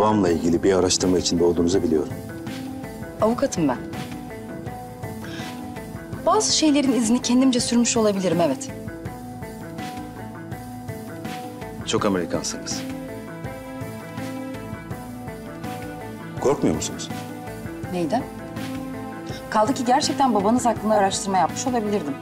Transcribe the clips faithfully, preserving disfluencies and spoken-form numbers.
babamla ilgili bir araştırma içinde olduğunuzu biliyorum. Avukatım ben. Bazı şeylerin izini kendimce sürmüş olabilirim, evet. Çok Amerikansınız. Korkmuyor musunuz? Neydi? Kaldı ki gerçekten babanız hakkında araştırma yapmış olabilirdim.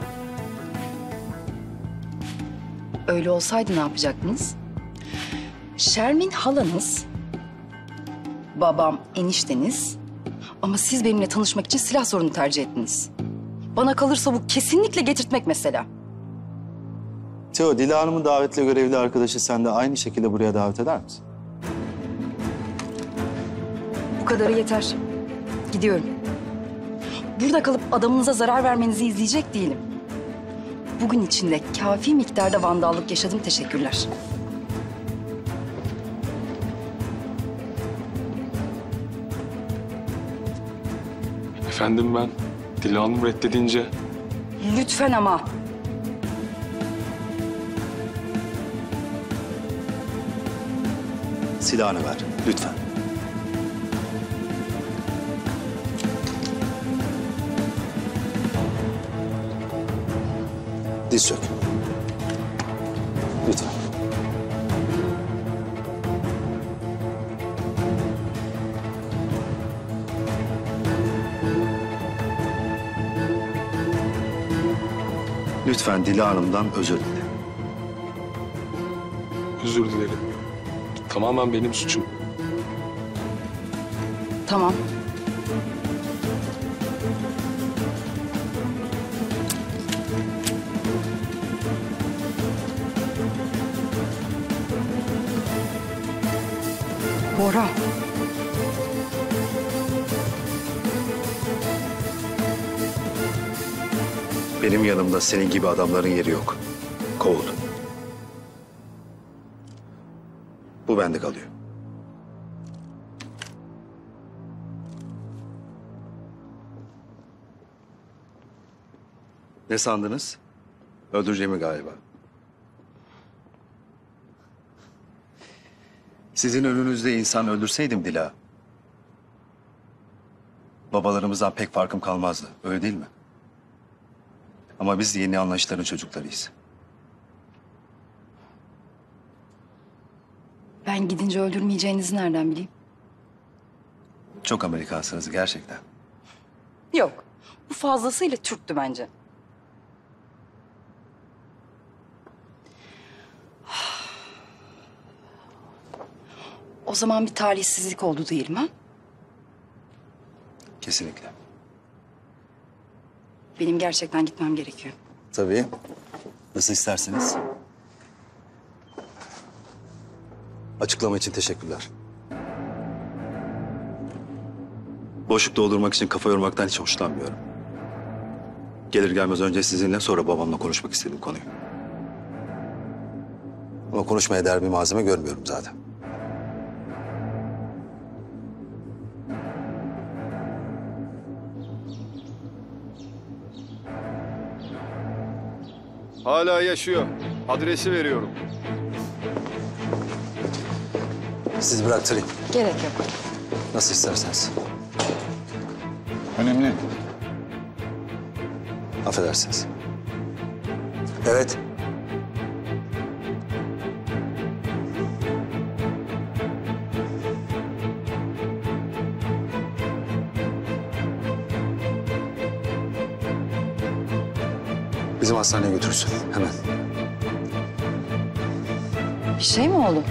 Öyle olsaydı ne yapacaktınız? Şermin halanız, babam enişteniz ama siz benimle tanışmak için silah sorunu tercih ettiniz. Bana kalırsa bu kesinlikle getirtmek mesela. Teo, Dila Hanım'ın davetle görevli arkadaşı sen de aynı şekilde buraya davet eder misin? Bu kadarı yeter. Gidiyorum. Burada kalıp adamınıza zarar vermenizi izleyecek değilim. Bugün içinde kafi miktarda vandallık yaşadım, teşekkürler. Efendim ben Dila Hanım reddedince... Lütfen ama. Silahını ver, lütfen. Diz çök. Lütfen. Lütfen Dila Hanım'dan özür dile. Özür dilerim. Tamamen benim suçum. Tamam. Bora. Benim yanımda senin gibi adamların yeri yok. Kovuldun. Bu bende kalıyor. Ne sandınız? Öldüreceğimi galiba. Sizin önünüzde insan öldürseydim Dila, babalarımızdan pek farkım kalmazdı. Öyle değil mi? Ama biz yeni anlayışların çocuklarıyız. Ben gidince öldürmeyeceğinizi nereden bileyim? Çok Amerikansınız gerçekten. Yok. Bu fazlasıyla Türktü bence. O zaman bir talihsizlik oldu diyelim ha? Kesinlikle. Benim gerçekten gitmem gerekiyor. Tabii. Nasıl isterseniz. Açıklama için teşekkürler. Boşluk doldurmak için kafa yormaktan hiç hoşlanmıyorum. Gelir gelmez önce sizinle, sonra babamla konuşmak istedim konuyu. Ama konuşmaya değer bir malzeme görmüyorum zaten. Hala yaşıyor. Adresi veriyorum. Sizi bıraktırayım. Gerek yok. Nasıl isterseniz. Önemli. Affedersiniz. Evet. Bizim hastaneye götürürsün hemen. Bir şey mi oldu?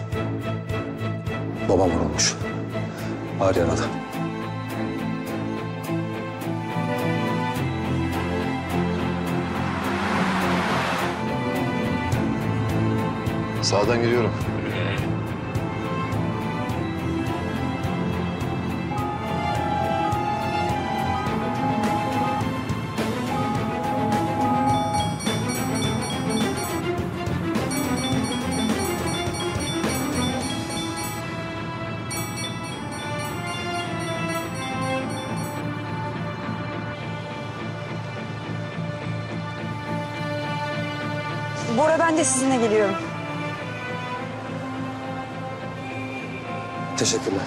Babam vurulmuş. Ağır yaralı. Sağdan giriyorum. Bora, ben de sizinle geliyorum. Teşekkürler.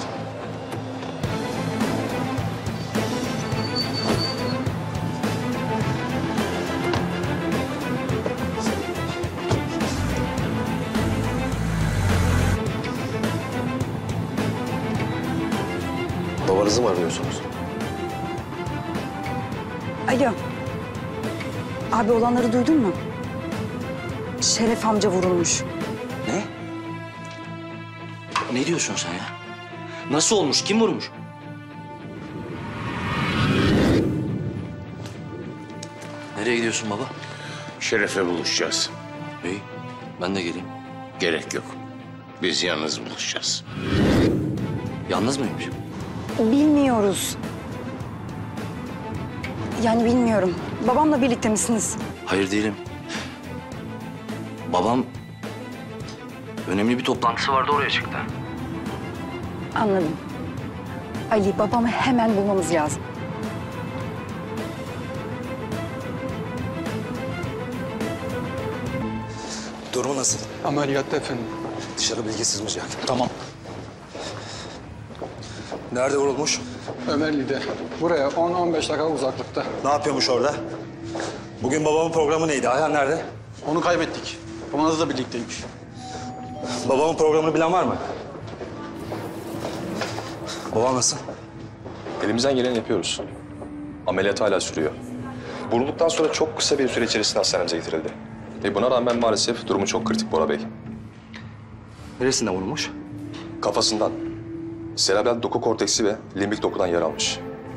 Babanızı mı arıyorsunuz? Alo. Abi olanları duydun mu? Şeref amca vurulmuş. Ne? Ne diyorsun sen ya? Nasıl olmuş? Kim vurmuş? Nereye gidiyorsun baba? Şeref'le buluşacağız. İyi. Ben de geleyim. Gerek yok. Biz yalnız buluşacağız. Yalnız mıymış? Bilmiyoruz. Yani bilmiyorum. Babamla birlikte misiniz? Hayır değilim. Babam önemli bir toplantısı vardı, oraya çıktı. Anladım. Ali, babamı hemen bulmamız lazım. Durumu nasıl? Ameliyatta efendim. Dışarı bilgi sızmayacak. Tamam. Nerede vurulmuş? Ömerli'de. Buraya on on beş dakika uzaklıkta. Ne yapıyormuş orada? Bugün babamın programı neydi? Ayhan nerede? Onu kaybettik. Babanız da birlikteymiş. Babamın programını bilen var mı? Babam nasıl? Elimizden geleni yapıyoruz. Ameliyat hala sürüyor. Vurulduktan sonra çok kısa bir süre içerisinde hastanemize getirildi. Ve buna rağmen maalesef durumu çok kritik Bora Bey. Neresinden vurulmuş? Kafasından serebral doku korteksi ve limbik dokudan yer almış.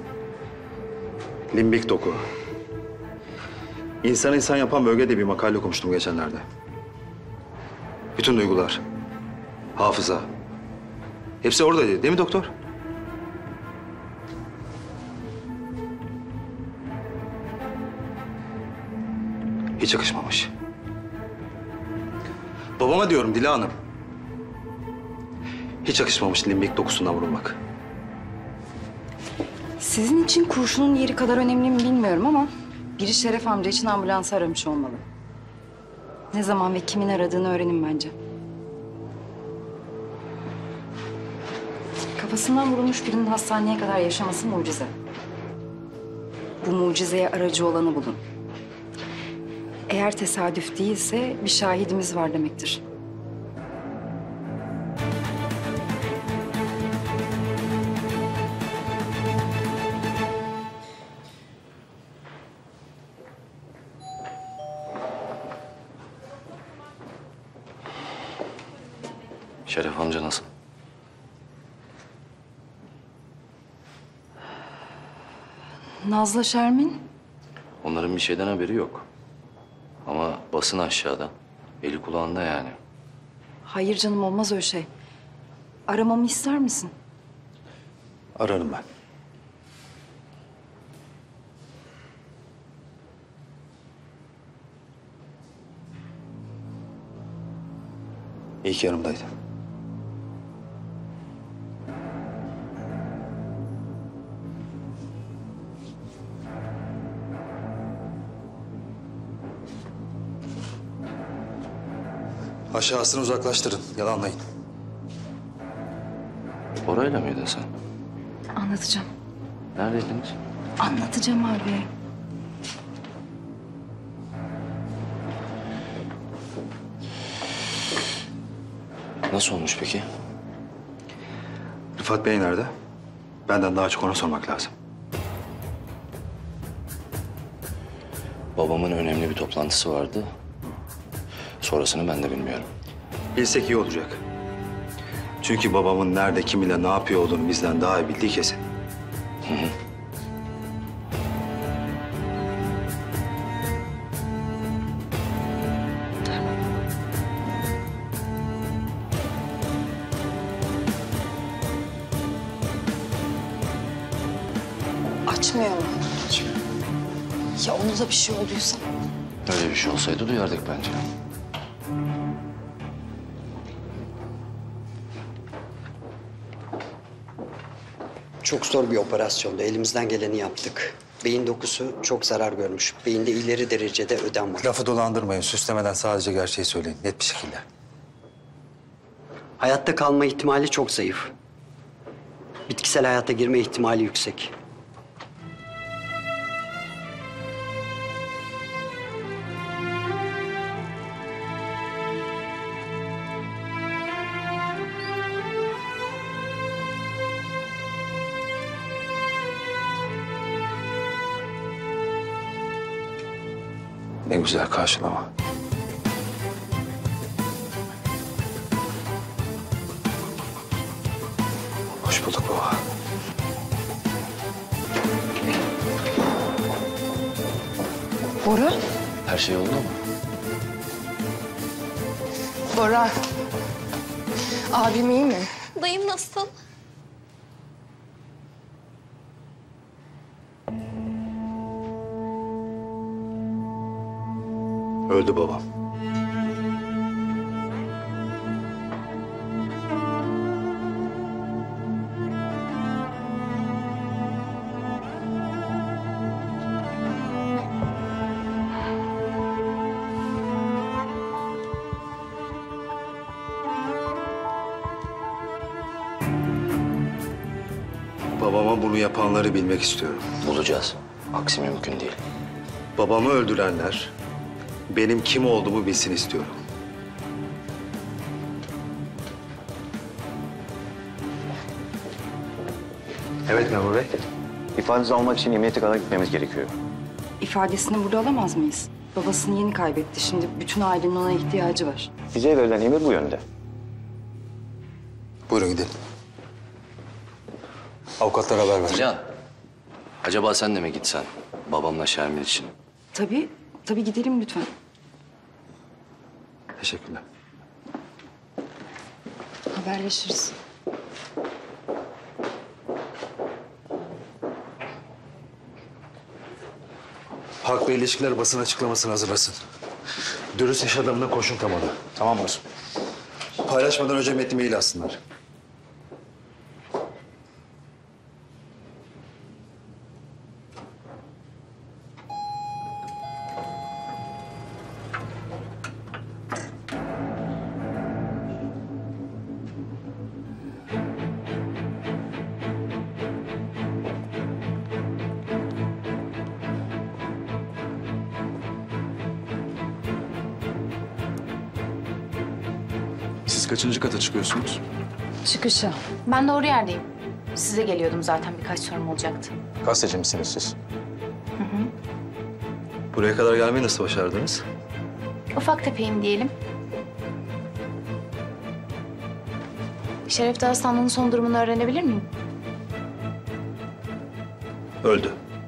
Limbik doku. İnsan insan yapan bölge diye bir makale okumuştum geçenlerde. Bütün duygular, hafıza, hepsi oradaydı değil mi doktor? Hiç yakışmamış. Babama diyorum Dila Hanım. Hiç yakışmamış limbik dokusundan vurulmak. Sizin için kurşunun yeri kadar önemli mi bilmiyorum ama biri Şeref amca için ambulans aramış olmalı. Ne zaman ve kimin aradığını öğrenin bence. Kafasından vurulmuş birinin hastaneye kadar yaşaması mucize. Bu mucizeye aracı olanı bulun. Eğer tesadüf değilse bir şahidimiz var demektir. Şeref amca nasıl? Naz'la Şermin? Onların bir şeyden haberi yok. Ama basın aşağıda. Eli kulağında yani. Hayır canım, olmaz öyle şey. Aramamı ister misin? Ararım ben. İyi ki yanımdaydı. Aşağısını uzaklaştırın, yalanlayın. Orayla mıydın sen? Anlatacağım. Neredeydiniz? Anlatacağım abi. Nasıl olmuş peki? Rıfat Bey nerede? Benden daha çok ona sormak lazım. Babamın önemli bir toplantısı vardı. Sonrasını ben de bilmiyorum. Bilsek iyi olacak. Çünkü babamın nerede, kiminle, ne yapıyor olduğunu bizden daha iyi bildiği kesin. Hı hı. Açmıyor mu? Ya ona da bir şey olduysa? Öyle bir şey olsaydı duyardık bence. Çok zor bir operasyondu. Elimizden geleni yaptık. Beyin dokusu çok zarar görmüş. Beyinde ileri derecede ödem var. Lafı dolandırmayın, süslemeden sadece gerçeği söyleyin, net bir şekilde. Hayatta kalma ihtimali çok zayıf. Bitkisel hayata girme ihtimali yüksek. Ne güzel karşılama. Hoş bulduk baba. Bora? Her şey yolunda mı? Bora. Abim iyi mi? Dayım nasıl? Öldü babam. Babama bunu yapanları bilmek istiyorum. Bulacağız. Aksi mümkün değil. Babamı öldürenler benim kim olduğumu bilsin istiyorum. Evet memur bey. İfadenizi almak için emniyete kadar gitmemiz gerekiyor. İfadesini burada alamaz mıyız? Babasını yeni kaybetti. Şimdi bütün ailenin ona ihtiyacı var. Bize verilen emir bu yönde. Buyurun gidelim. Avukatlara haber ver. Can, acaba sen de mi gitsen babamla Şermin için? Tabii, tabii gidelim lütfen. Teşekkürler. Haberleşiriz. Halkla ilişkiler basın açıklamasını hazırlasın. Dürüst iş adamına kurşun kamadı. Tamam mı? Paylaşmadan önce metni mail atsınlar. Siz kaçıncı kata çıkıyorsunuz? Çıkışa. Ben doğru yerdeyim. Size geliyordum zaten, birkaç sorum olacaktı. Gazeteci misiniz siz? Buraya kadar gelmeyi nasıl başardınız? Ufak tefeyim diyelim. Şeref Dağıstanlı'nın son durumunu öğrenebilir miyim? Öldü.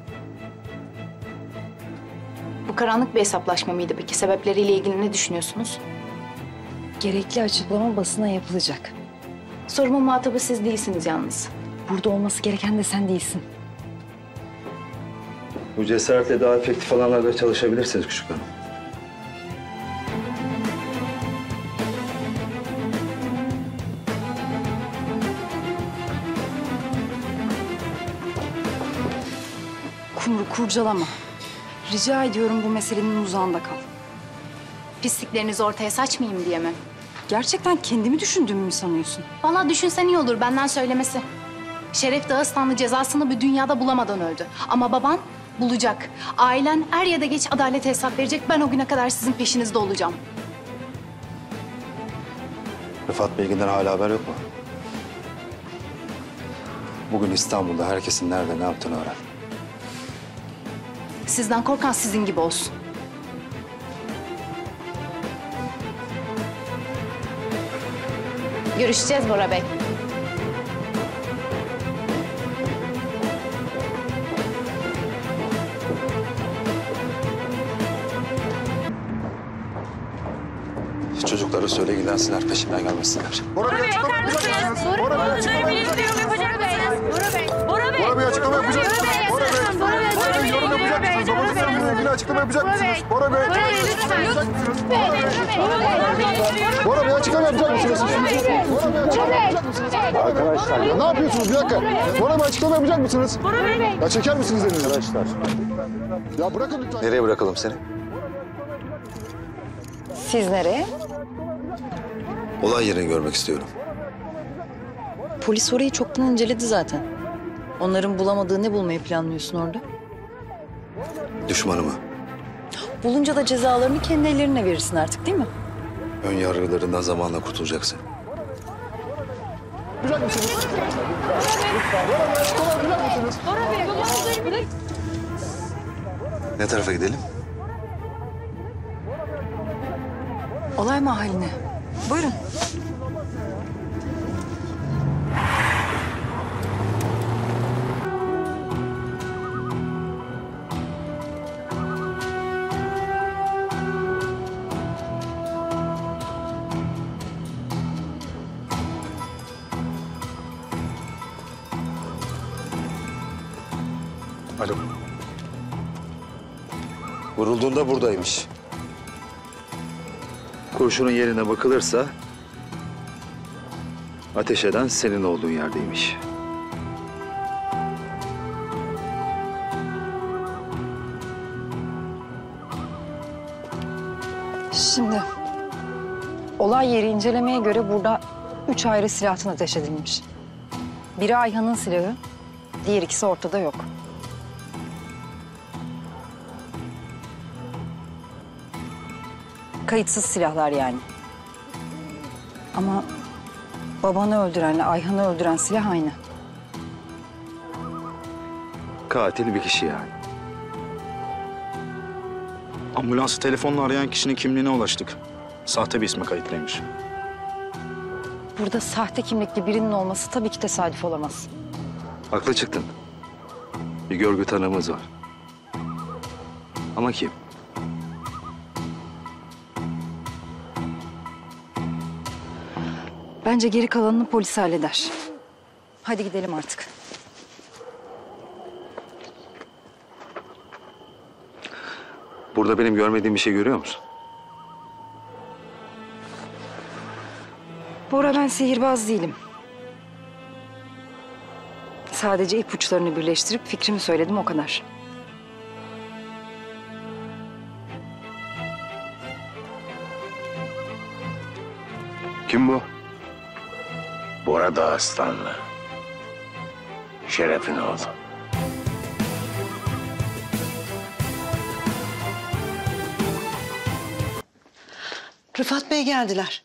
Bu karanlık bir hesaplaşma mıydı peki? Sebepleriyle ilgili ne düşünüyorsunuz? Gerekli açıklama basına yapılacak. Sorumun muhatabı siz değilsiniz yalnız. Burada olması gereken de sen değilsin. Bu cesaretle daha efektif alanlarda çalışabilirsiniz küçük hanım. Kumru kurcalama. Rica ediyorum bu meselenin uzağında kal. Pisliklerinizi ortaya saçmayayım diye mi? Gerçekten kendimi düşündüğümü mü sanıyorsun? Vallahi düşünsen iyi olur, benden söylemesi. Şeref Dağıstanlı cezasını bir dünyada bulamadan öldü. Ama baban bulacak. Ailen er ya da geç adalete hesap verecek. Ben o güne kadar sizin peşinizde olacağım. Rıfat Bilgin'den hala haber yok mu? Bugün İstanbul'da herkesin nerede ne yaptığını öğren. Sizden korkan sizin gibi olsun. Görüşeceğiz Bora Bey. Çocuklara söyle ilgilensinler, peşimden gelmesinler. Bora Bey açıklama yapacak mısınız? Bora Bey açıklama yapacak mısınız? Bora Bey. Bora Bey. Bora Bey açıklama yapacak mısınız? Bora Bey. Bora Bey yorum yapacak mısınız? Babanızla ilgili açıklama yapacak mısınız? Bora Bey. Bora Bey lütfen. Bora Bey açıklama yapacak mısınız? Bora Bey açıklama yapacak mısınız? Arkadaşlar ne yapıyorsunuz? Bir dakika. Bora Bey açıklama yapacak mısınız? Bora Bey. Ya çeker misiniz elinizi? Arkadaşlar. Ya bırakın lütfen. Nereye bırakalım seni? Siz nereye? Olay yerini görmek istiyorum. Polis orayı çoktan inceledi zaten. Onların bulamadığı ne bulmayı planlıyorsun orada? Düşmanımı. Bulunca da cezalarını kendi ellerine verirsin artık değil mi? Ön yargılarından zamanla kurtulacaksın. Yapacak mısınız? Bora Bey açıklamayacak mısınız? Bora Bey, babamızları bırak. Ne tarafa gidelim? Olay mahalline. Buyurun. Alo. Vurulduğunda buradaymış. Kurşunun yerine bakılırsa ateş eden senin olduğun yerdeymiş. Şimdi olay yeri incelemeye göre burada üç ayrı silahtan ateş edilmiş. Biri Ayhan'ın silahı, diğer ikisi ortada yok. Kayıtsız silahlar yani. Ama babanı öldürenle Ayhan'ı öldüren silah aynı. Katil bir kişi yani. Ambulansı telefonla arayan kişinin kimliğine ulaştık. Sahte bir isme kayıtlıymış. Burada sahte kimlikli birinin olması tabii ki tesadüf olamaz. Haklı çıktın. Bir görgü tanığımız var. Ama kim? Bence geri kalanını polis halleder. Hadi gidelim artık. Burada benim görmediğim bir şey görüyor musun? Bora, ben sihirbaz değilim. Sadece ipuçlarını birleştirip fikrimi söyledim, o kadar. Kim bu? Bora Dağıstanlı. Şeref'in oğlu. Rıfat Bey geldiler.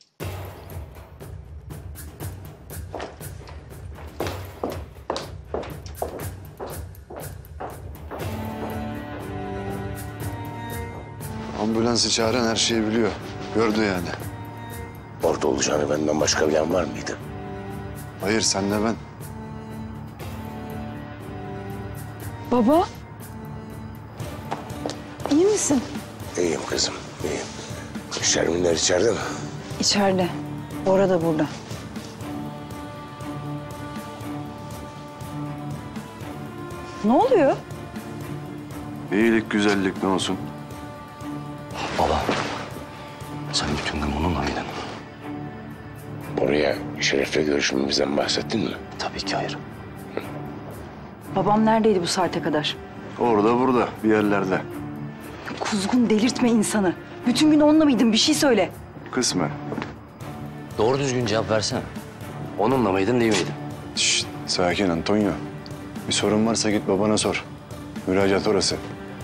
Ambulansı çağıran her şeyi biliyor. Gördü yani. Orada olacağını benden başka bilen var mıydı? Hayır, senle ben. Baba. İyi misin? İyiyim kızım, iyiyim. Şerminler içeride mi? İçeride. Bora da burada. Ne oluyor? İyilik, güzellik ne olsun? Baba, sen bütün gün onunla mıydın? Oraya Şeref'le görüşmemizden bahsettin mi? Tabii ki hayır. Babam neredeydi bu saate kadar? Orada burada, bir yerlerde. Kuzgun, delirtme insanı. Bütün gün onunla mıydın? Bir şey söyle. Kısmen. Doğru düzgün cevap versene. Onunla mıydın, değil miydin? Şşt, sakin Antonio. Bir sorun varsa git babana sor. Müracaat orası.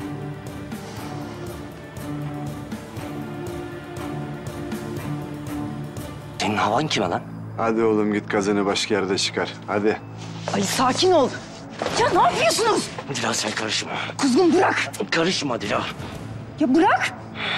Senin havan kime lan? Hadi oğlum git kazını başka yerde çıkar. Hadi. Ali sakin ol. Ya ne yapıyorsunuz? Dila sen karışma. Kuzgun bırak. Karışma Dila. Ya bırak.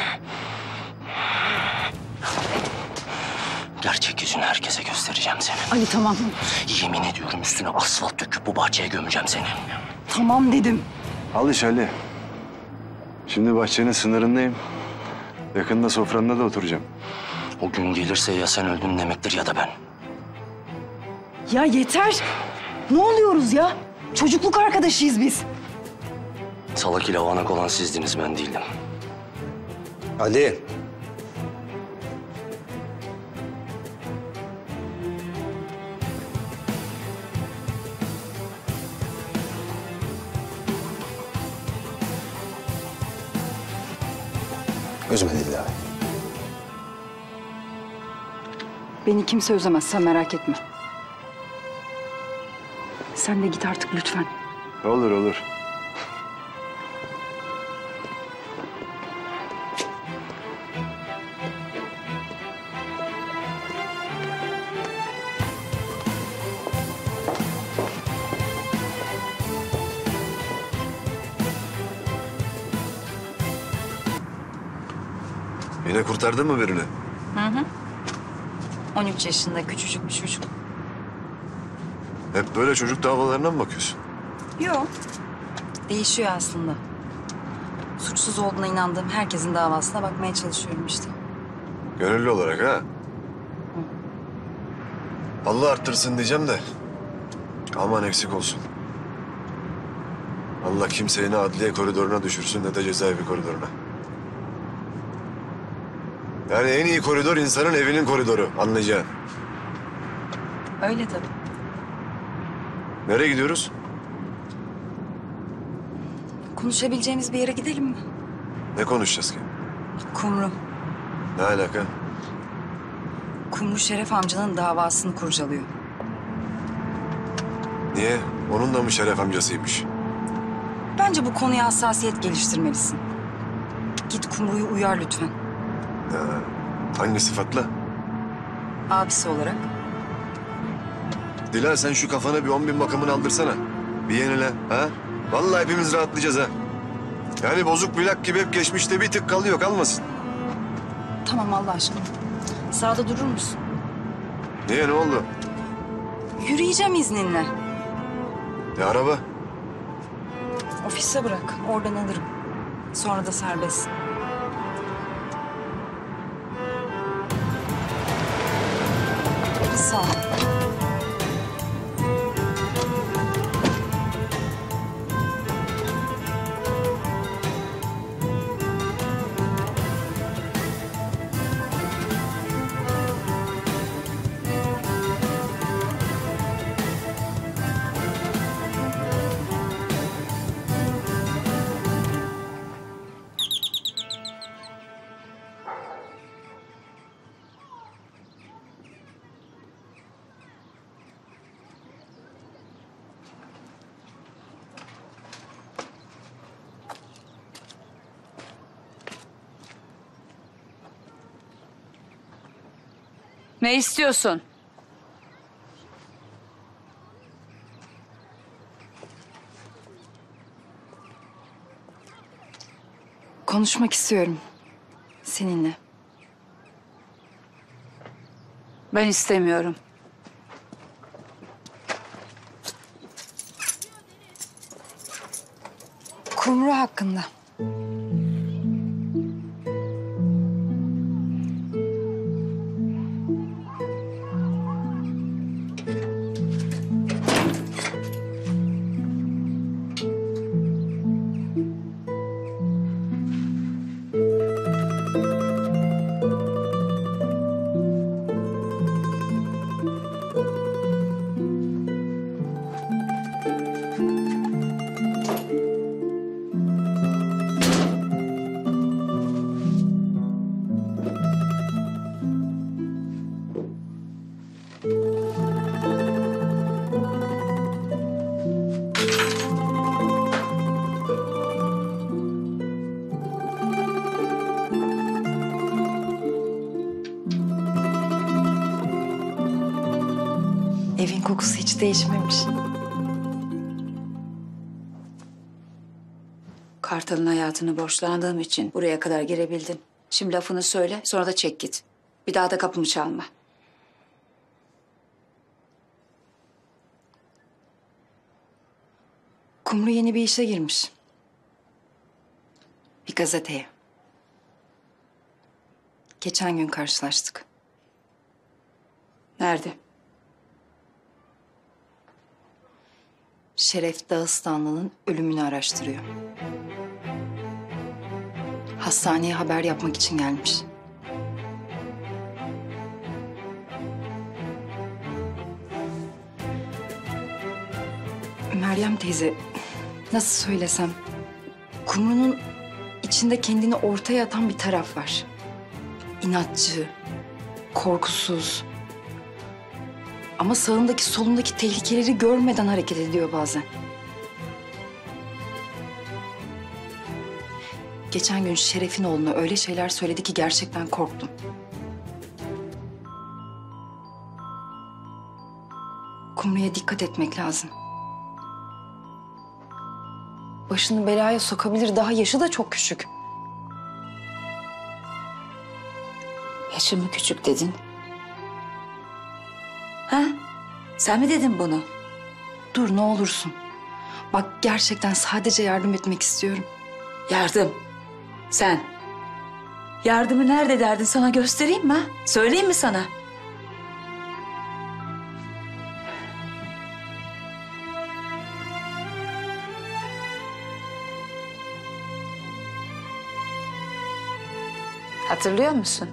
Gerçek yüzünü herkese göstereceğim senin. Ali tamam. Yemin ediyorum üstüne asfalt döküp bu bahçeye gömeceğim seni. Tamam dedim. Al iş Ali. Şimdi bahçenin sınırındayım. Yakında sofranda da oturacağım. O gün gelirse ya sen öldün demektir ya da ben. Ya yeter. Ne oluyoruz ya? Çocukluk arkadaşıyız biz. Salak ile vanak olan sizdiniz, ben değildim. Ali. Üzme Dila. Beni kimse üzemez, sen merak etme. Sen de git artık lütfen. Olur olur. Yine kurtardın mı birini? Hı hı. on üç yaşında küçücük bir çocuk. Hep böyle çocuk davalarına mı bakıyorsun? Yok. Değişiyor aslında. Suçsuz olduğuna inandığım herkesin davasına bakmaya çalışıyorum işte. Gönüllü olarak ha? Allah arttırsın diyeceğim de. Aman eksik olsun. Allah kimseyi ne adliye koridoruna düşürsün ne de cezaevi koridoruna. Yani en iyi koridor insanın evinin koridoru, anlayacağın. Öyle tabii. Nereye gidiyoruz? Konuşabileceğimiz bir yere gidelim mi? Ne konuşacağız ki? Kumru. Ne alaka? Kumru Şeref amcanın davasını kurcalıyor. Niye? Onun da mı Şeref amcasıymış? Bence bu konuya hassasiyet geliştirmelisin. Git Kumru'yu uyar lütfen. Ha, hangi sıfatla? Abisi olarak. Dilan sen şu kafana bir on bin bakımını aldırsana. Bir yenile ha? Vallahi hepimiz rahatlayacağız ha. Yani bozuk plak gibi hep geçmişte bir tık kalıyor, kalmasın. Tamam Allah aşkına. Sağda durur musun? Niye, ne oldu? Yürüyeceğim izninle. Ya araba? Ofise bırak. Oradan alırım. Sonra da serbest. Sağ ol. Ne istiyorsun? Konuşmak istiyorum seninle. Ben istemiyorum. Kumru hakkında. Evin kokusu hiç değişmemiş. Kartal'ın hayatını borçlandığım için buraya kadar girebildin. Şimdi lafını söyle, sonra da çek git. Bir daha da kapımı çalma. Kumru yeni bir işe girmiş. Bir gazeteye. Geçen gün karşılaştık. Nerede? Şeref Dağıstanlı'nın ölümünü araştırıyor. Hastaneye haber yapmak için gelmiş. Meryem teyze, nasıl söylesem... Kumru'nun içinde kendini ortaya atan bir taraf var. İnatçı, korkusuz. Ama sağındaki solundaki tehlikeleri görmeden hareket ediyor bazen. Geçen gün Şeref'in oğluna öyle şeyler söyledi ki gerçekten korktum. Kumru'ya dikkat etmek lazım. Başını belaya sokabilir. Daha yaşı da çok küçük. Yaşı mı küçük dedin? Ha? Sen mi dedin bunu? Dur ne olursun. Bak gerçekten sadece yardım etmek istiyorum. Yardım. Sen. Yardımı nerede derdin, sana göstereyim mi? Ha? Söyleyeyim mi sana? Hatırlıyor musun?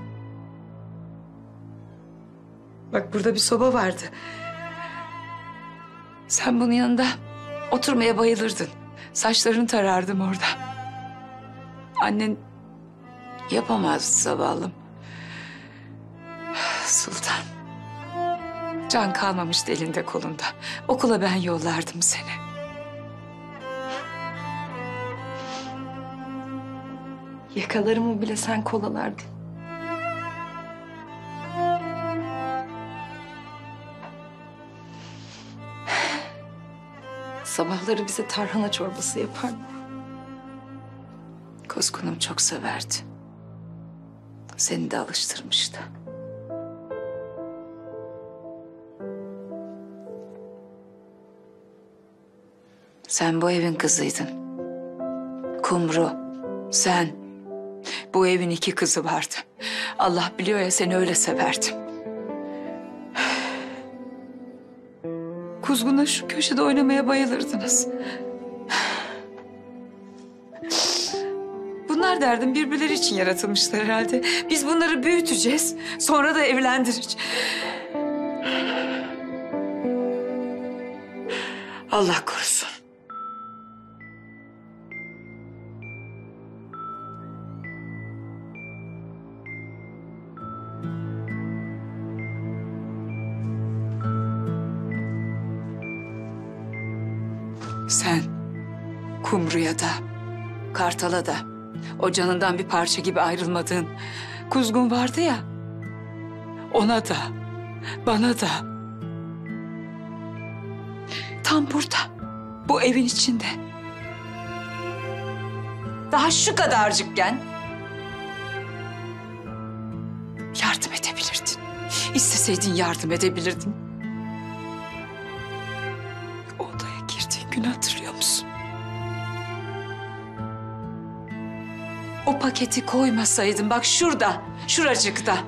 Bak burada bir soba vardı. Sen bunun yanında oturmaya bayılırdın. Saçlarını tarardım orada. Annen yapamazdı zavallım. Sultan. Can kalmamıştı elinde kolunda. Okula ben yollardım seni. Yakalarımı bile sen kolalardın. Sabahları bize tarhana çorbası yapardı. Kuzgunum çok severdi. Seni de alıştırmıştı. Sen bu evin kızıydın. Kumru, sen. Bu evin iki kızı vardı. Allah biliyor ya, seni öyle severdim. Kuzgun'la şu köşede oynamaya bayılırdınız. Bunlar derdim birbirleri için yaratılmışlar herhalde. Biz bunları büyüteceğiz. Sonra da evlendireceğiz. Allah korusun. Sen Kumru'ya da, Kartal'a da o canından bir parça gibi ayrılmadığın Kuzgun vardı ya, ona da, bana da, tam burada, bu evin içinde, daha şu kadarcıkken yardım edebilirdin. İsteseydin yardım edebilirdin. Odaya girdiğin günü hatırlıyor musun? O paketi koymasaydın, bak şurada, şuracıkta.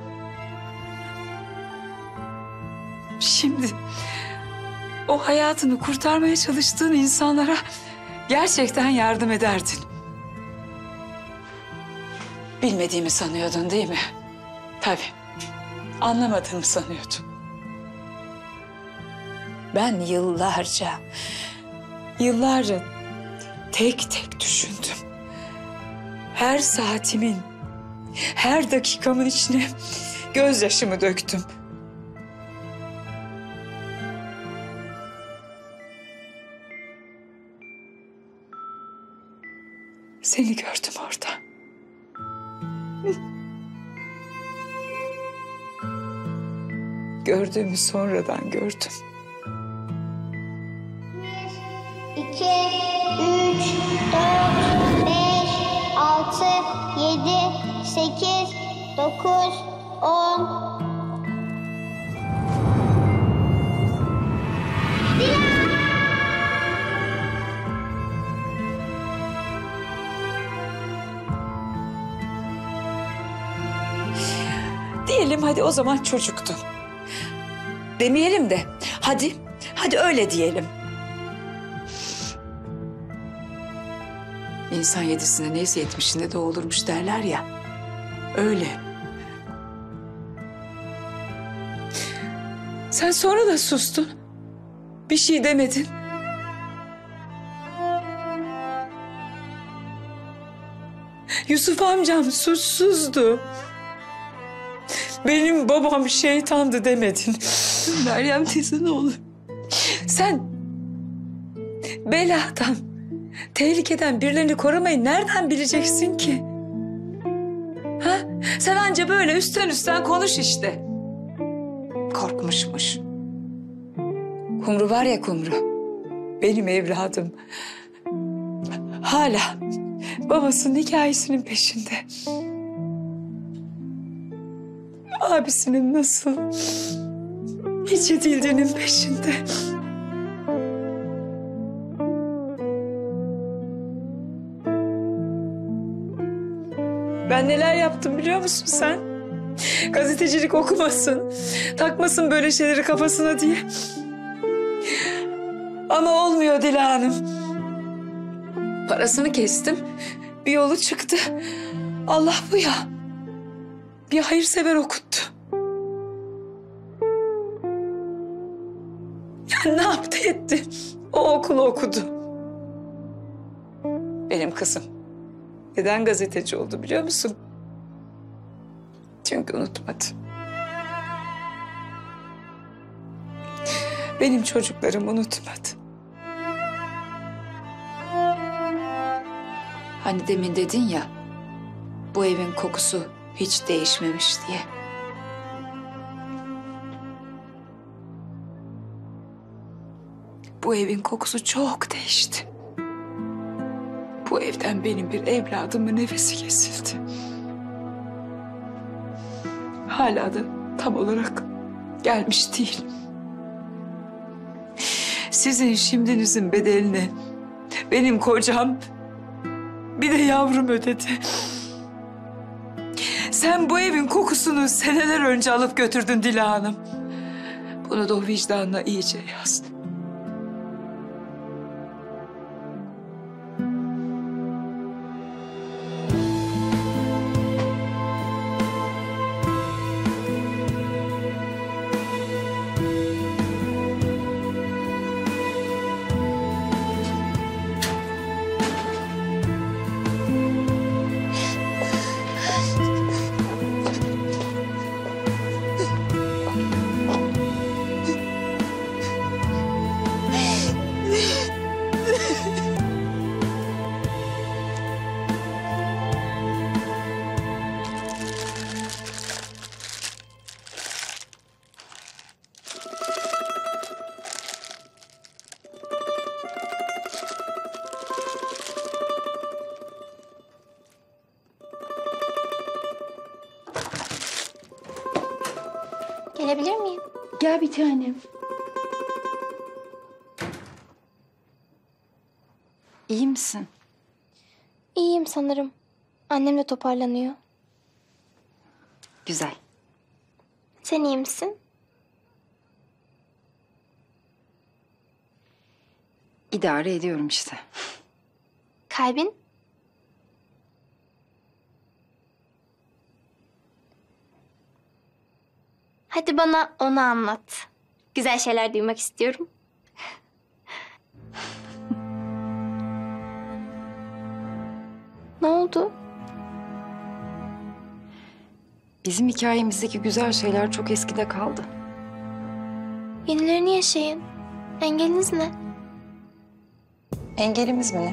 Şimdi o hayatını kurtarmaya çalıştığın insanlara gerçekten yardım ederdin. Bilmediğimi sanıyordun değil mi? Tabii. Anlamadığımı sanıyordun. Ben yıllarca, yıllarca tek tek düşündüm. Her saatimin, her dakikamın içine gözyaşımı döktüm. Seni gördüm orada. Gördüğümü sonradan gördüm. İki, üç, dört, beş, altı, yedi, sekiz, dokuz, on. Diyelim hadi o zaman çocuktun. Demeyelim de hadi, hadi öyle diyelim. İnsan yedisinde neyse yetmişinde de olurmuş derler ya. Öyle. Sen sonra da sustun. Bir şey demedin. Yusuf amcam suçsuzdu. Benim babam şeytandı demedin. Meryem teyze ne olur. Sen beladan, tehlikeden birilerini korumayı nereden bileceksin ki? Ha? Sen anca böyle üstten üstten konuş işte. Korkmuşmuş. Kumru var ya Kumru, benim evladım. Hala babasının hikayesinin peşinde. Abisinin nasıl hiç edildiğinin peşinde. Ben neler yaptım biliyor musun sen? Gazetecilik okumasın, takmasın böyle şeyleri kafasına diye. Ama olmuyor Dila Hanım. Parasını kestim, bir yolu çıktı. Allah bu ya. Bir hayırsever okuttu. Yani ne yaptı etti? O okulu okudu. Benim kızım neden gazeteci oldu biliyor musun? Çünkü unutmadı. Benim çocuklarım unutmadı. Hani demin dedin ya, bu evin kokusu hiç değişmemiş diye. Bu evin kokusu çok değişti. Bu evden benim bir evladımın nefesi kesildi. Hala da tam olarak gelmiş değil. Sizin şimdinizin bedelini benim kocam bir de yavrum ödedi. Sen bu evin kokusunu seneler önce alıp götürdün Dila Hanım. Bunu da o vicdanına iyice yaz. Gelebilir miyim? Gel bir tanem. İyi misin? İyiyim sanırım. Annem de toparlanıyor. Güzel. Sen iyi misin? İdare ediyorum işte. Kalbin? Hadi bana onu anlat. Güzel şeyler duymak istiyorum. Ne oldu? Bizim hikayemizdeki güzel şeyler çok eskide kaldı. Yenilerini yaşayın. Engeliniz ne? Engelimiz mi ne?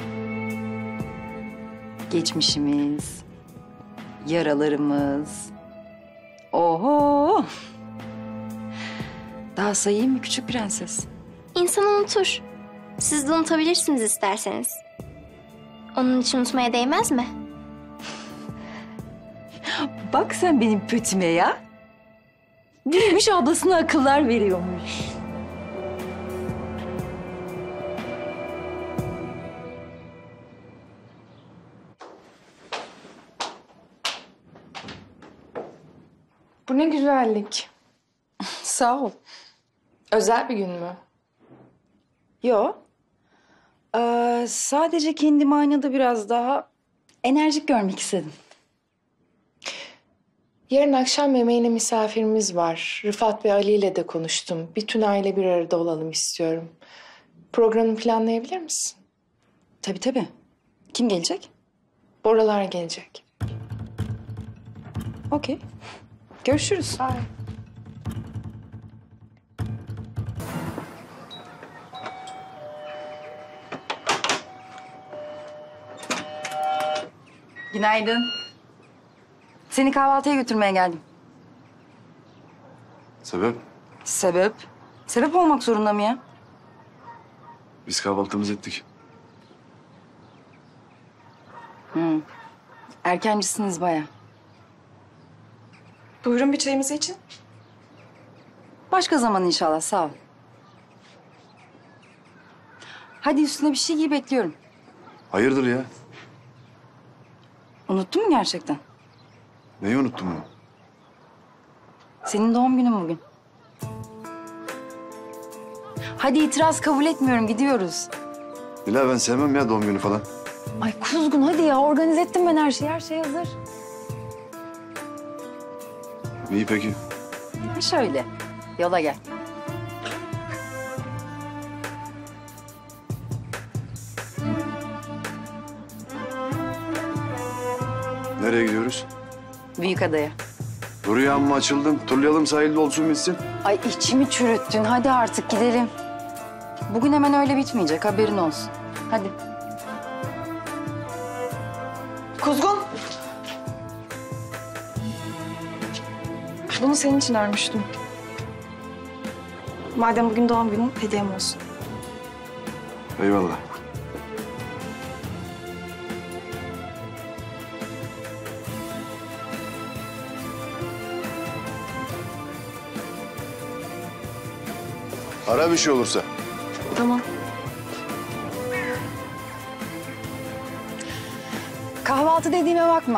Geçmişimiz, yaralarımız. Oho! Daha sayayım mı küçük prenses? İnsan unutur. Siz de unutabilirsiniz isterseniz. Onun için unutmaya değmez mi? Bak sen benim pötüme ya. Büyümüş ablasına akıllar veriyormuş. Bu ne güzellik. Sağ ol. Özel bir gün mü? Yo. Ee, sadece kendimi aynada biraz daha enerjik görmek istedim. Yarın akşam yemeğine misafirimiz var. Rıfat ve Ali ile de konuştum. Bütün aile bir arada olalım istiyorum. Programı planlayabilir misin? Tabii tabii. Kim gelecek? Boralar gelecek. Okey. Görüşürüz. Bye. Günaydın. Seni kahvaltıya götürmeye geldim. Sebep? Sebep? Sebep olmak zorunda mı ya? Biz kahvaltımızı ettik. Hı. Erkencisiniz baya. Buyurun bir çayımızı için. Başka zaman inşallah, sağ ol. Hadi üstüne bir şey giy, bekliyorum. Hayırdır ya? Unuttun mu gerçekten? Neyi unuttun mu? Senin doğum günün bugün. Hadi itiraz kabul etmiyorum, gidiyoruz. Dila ben sevmem ya doğum günü falan. Ay Kuzgun hadi ya, organize ettim ben her şeyi, her şey hazır. İyi peki. Ha şöyle, yola gel. Nereye gidiyoruz? Büyükada'ya. Dur ya amma açıldım. Turlayalım sahilde olsun bitsin. Ay içimi çürüttün, hadi artık gidelim. Bugün hemen öyle bitmeyecek, haberin olsun. Hadi. Kuzgun. Bunu senin için örmüştüm. Madem bugün doğum günün, hediyem olsun. Eyvallah. Ara bir şey olursa. Tamam. Kahvaltı dediğime bakma.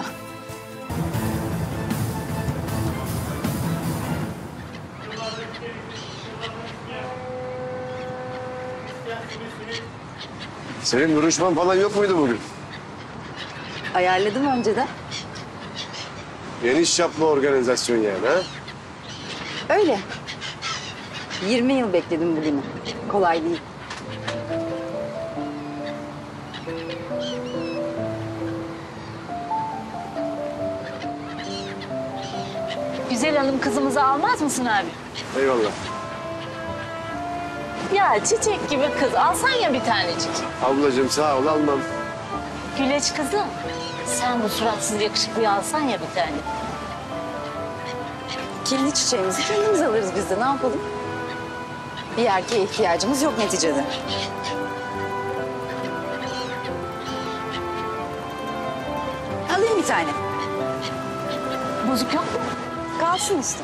Senin duruşman falan yok muydu bugün? Ayarladım önceden. Geniş çaplı organizasyon yani ha? Öyle. yirmi yıl bekledim bugünü. Kolay değil. Güzel hanım kızımızı almaz mısın abi? Eyvallah. Ya çiçek gibi kız. Alsan ya bir tanecik. Ablacığım sağ ol almam. Güleç kızım. Sen bu suratsız yakışıklıyı alsan ya bir tane. Kirli çiçeğimizi kendimiz alırız biz de, ne yapalım? Bir erkeğe ihtiyacımız yok neticede. Alayım bir tane. Bozuk yok mu? Kalsın işte.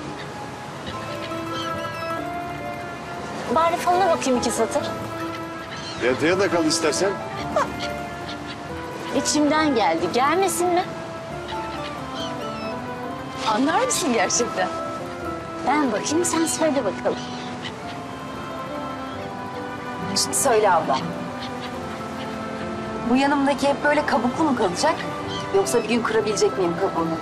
Bari falına bakayım iki satır. Yatıya da kal istersen. İçimden geldi. Gelmesin mi? Anlar mısın gerçekten? Ben bakayım, sen söyle bakalım. Şimdi söyle abla. Bu yanımdaki hep böyle kabuklu mu kalacak? Yoksa bir gün kırabilecek miyim kabuğunu?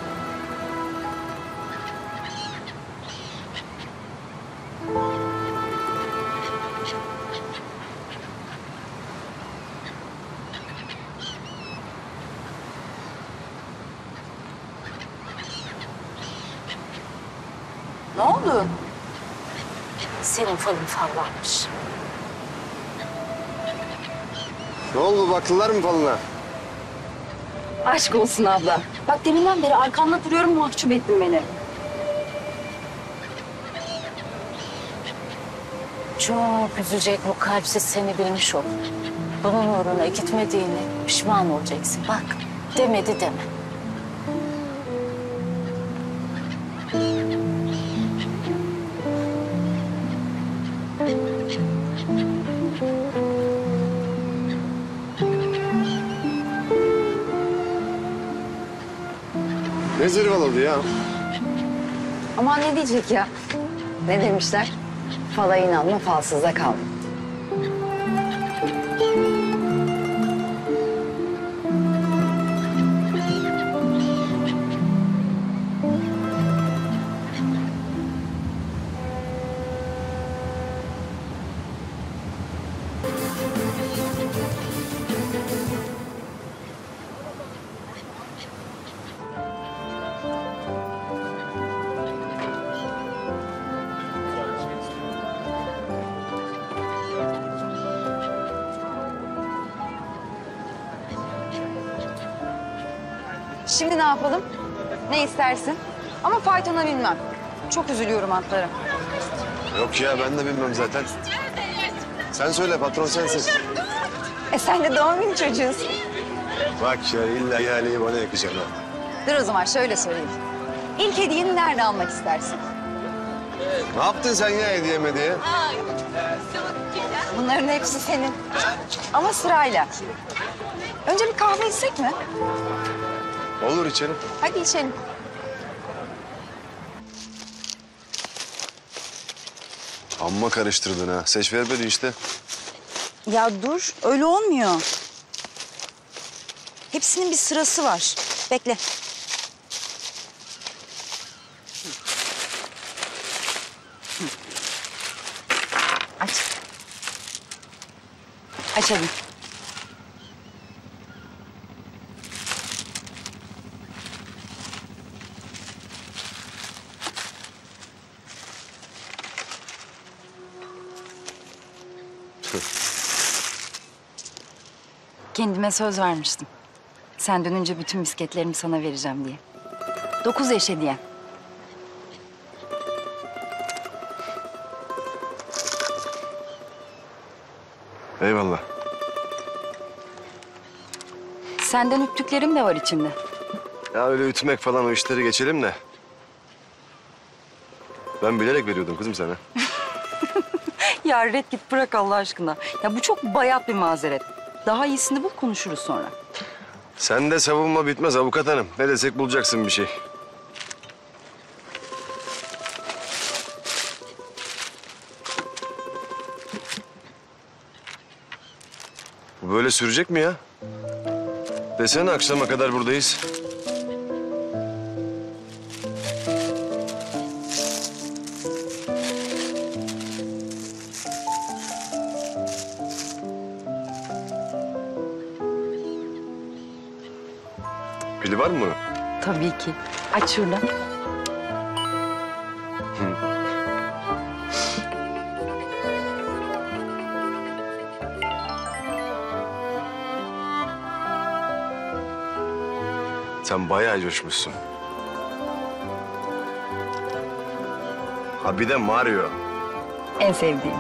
Ne oldu? Senin falın fallanmış. Ne oldu baktılar mı falına? Aşk olsun abla. Bak deminden beri arkanda duruyorum, mahcup ettin beni. Çok üzecek bu kalpsiz seni bilmiş ol. Bunun uğruna gitmediğini pişman olacaksın. Bak demedi deme. Ne zırvaladı ya? Aman ne diyecek ya? Ne demişler? Fala inanma, falsızda kal. Şimdi ne yapalım? Ne istersin? Ama faytona binmem. Çok üzülüyorum atlara. Yok ya ben de bilmem zaten. Sen söyle patron sensin. E sen de doğum günü çocuğusun. Bak ya illa ihaleyi bana yakacaksın ha. Dur o zaman şöyle söyleyeyim. İlk hediyeni nerede almak istersin? Ne yaptın sen ya hediye diye? Bunların hepsi senin. Ama sırayla. Önce bir kahve içsek mi? Olur içelim. Hadi içelim. Amma karıştırdın ha. Seç ver beni işte. Ya dur, öyle olmuyor. Hepsinin bir sırası var. Bekle. Aç. Aç hadi. Kendime söz vermiştim. Sen dönünce bütün misketlerimi sana vereceğim diye. Dokuz yaş hediyen. Eyvallah. Senden üptüklerim de var içinde. Ya öyle ütmek falan o işleri geçelim de. Ben bilerek veriyordum kızım sana. Ya Red git bırak Allah aşkına. Ya bu çok bayat bir mazeret. Daha iyisini bul konuşuruz sonra. Sen de savunma bitmez avukat hanım. Ne desek bulacaksın bir şey. Bu böyle sürecek mi ya? Desene akşama kadar buradayız. Pili var mı bunun? Tabii ki. Aç şuradan. Sen bayağı coşmuşsun. Ha bir de Mario. En sevdiğim.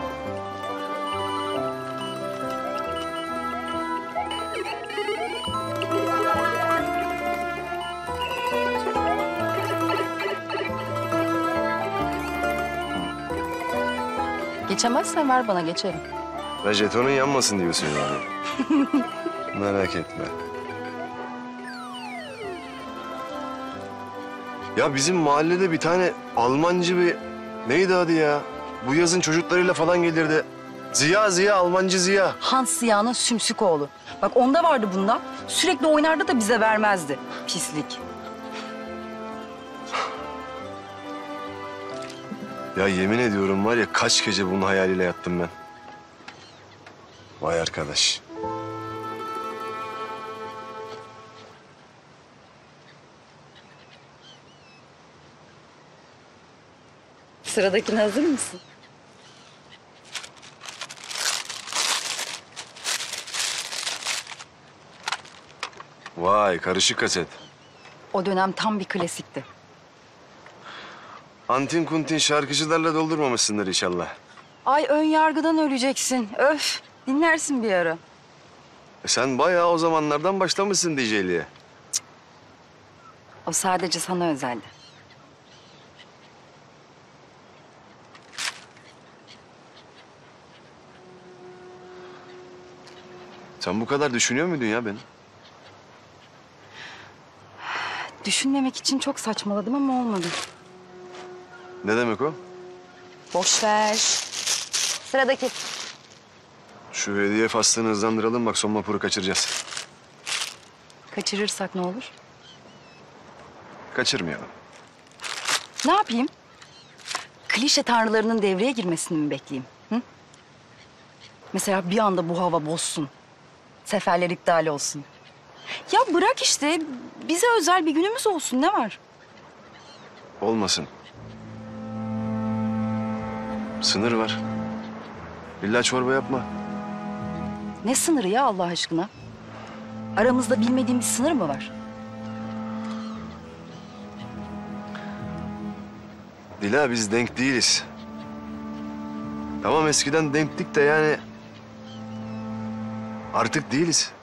Geçemezsen ver bana geçerim. Ve jetonun yanmasın diyorsun yani. Merak etme. Ya bizim mahallede bir tane Almancı bir... Neydi adı ya? Bu yazın çocuklarıyla falan gelirdi. Ziya Ziya, Almancı Ziya. Hans Ziya'nın sümsük oğlu. Bak onda vardı bundan. Sürekli oynardı da bize vermezdi. Pislik. Ya yemin ediyorum var ya kaç gece bunun hayaliyle yattım ben. Vay arkadaş. Sıradakine hazır mısın? Vay karışık kaset. O dönem tam bir klasikti. Antin kuntin şarkıcılarla doldurmamışsındır inşallah. Ay ön yargıdan öleceksin. Öf. Dinlersin bir ara. E sen bayağı o zamanlardan başlamışsın D J'liğe. O sadece sana özeldi. Sen bu kadar düşünüyor muydun ya beni? Düşünmemek için çok saçmaladım ama olmadı. Ne demek o? Boş ver. Sıradaki. Şu hediye faslını hızlandıralım bak son vapuru kaçıracağız. Kaçırırsak ne olur? Kaçırmayalım. Ne yapayım? Klişe tanrılarının devreye girmesini mi bekleyeyim? Hı? Mesela bir anda bu hava bozsun. Seferler iptal olsun. Ya bırak işte. Bize özel bir günümüz olsun. Ne var? Olmasın. Sınır var. İlla çorba yapma. Ne sınırı ya Allah aşkına? Aramızda bilmediğim bir sınır mı var? Dila biz denk değiliz. Tamam eskiden denktik de yani... Artık değiliz.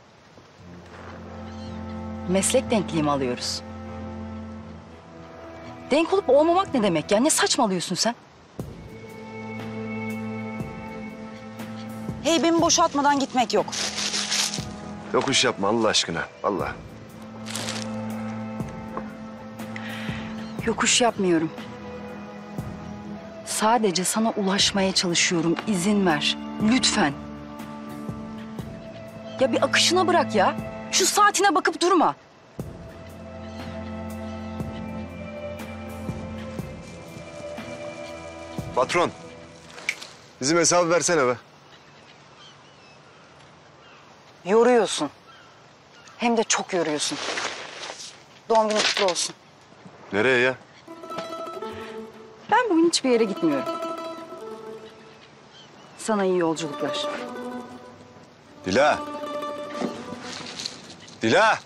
Meslek denkliği mi alıyoruz? Denk olup olmamak ne demek ya? Ne saçmalıyorsun sen? Heybemi boşaltmadan gitmek yok. Yokuş yapma Allah aşkına. Allah. Yokuş yapmıyorum. Sadece sana ulaşmaya çalışıyorum. İzin ver. Lütfen. Ya bir akışına bırak ya. Şu saatine bakıp durma. Patron. Bizim hesabı versene be. Yoruyorsun. Hem de çok yoruyorsun. Doğum günün kutlu olsun. Nereye ya? Ben bugün hiçbir yere gitmiyorum. Sana iyi yolculuklar. Dila. Dila.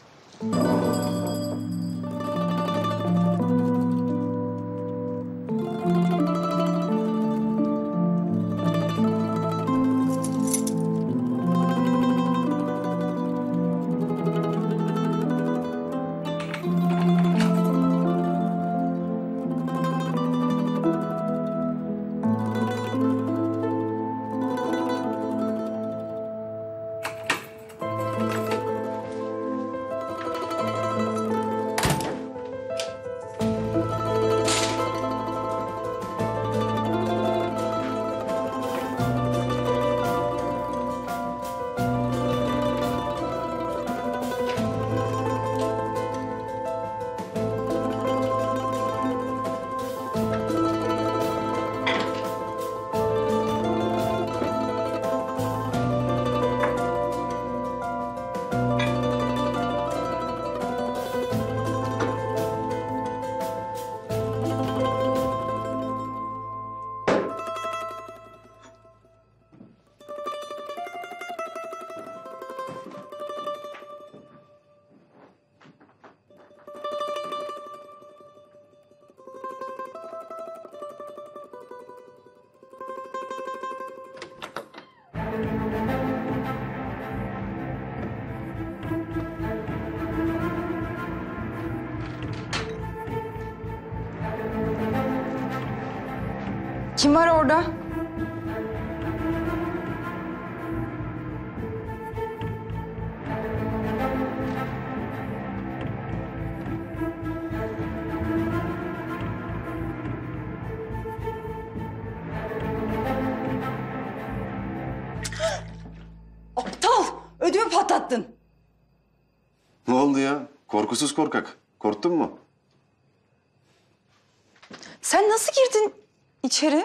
Kim var orada? Aptal! Ödümü patlattın. Ne oldu ya? Korkusuz korkak. Korktun mu? Sen nasıl girdin içeri?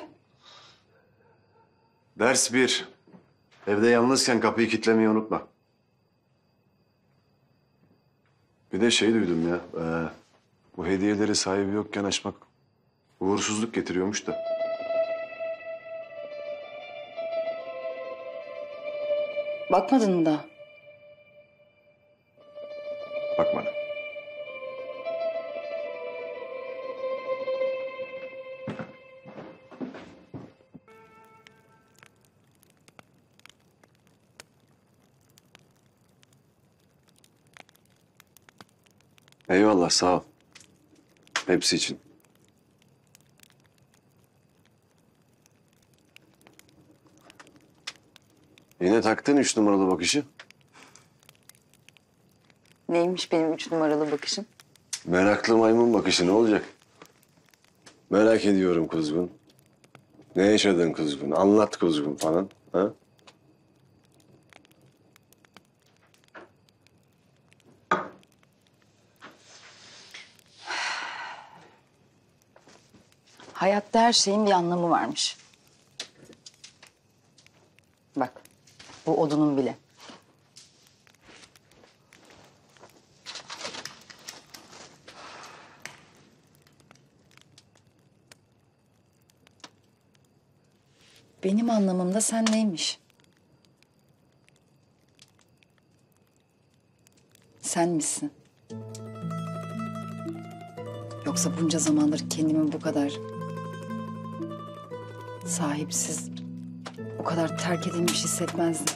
Ders bir. Evde yalnızken kapıyı kilitlemeyi unutma. Bir de şey duydum ya. E, bu hediyeleri sahibi yokken açmak uğursuzluk getiriyormuş da. Bakmadın mı daha? Bakmadım. Eyvallah, sağ ol. Hepsi için. Yine taktın üç numaralı bakışı. Neymiş benim üç numaralı bakışım? Meraklı maymun bakışı ne olacak? Merak ediyorum kuzgun. Ne yaşadın kuzgun? Anlat kuzgun falan. Ha? Hayatta her şeyin bir anlamı varmış. Bak, bu odunun bile. Benim anlamımda sen neymiş? Sen misin? Yoksa bunca zamandır kendimi bu kadar Sahipsiz o kadar terk edilmiş hissetmezdim.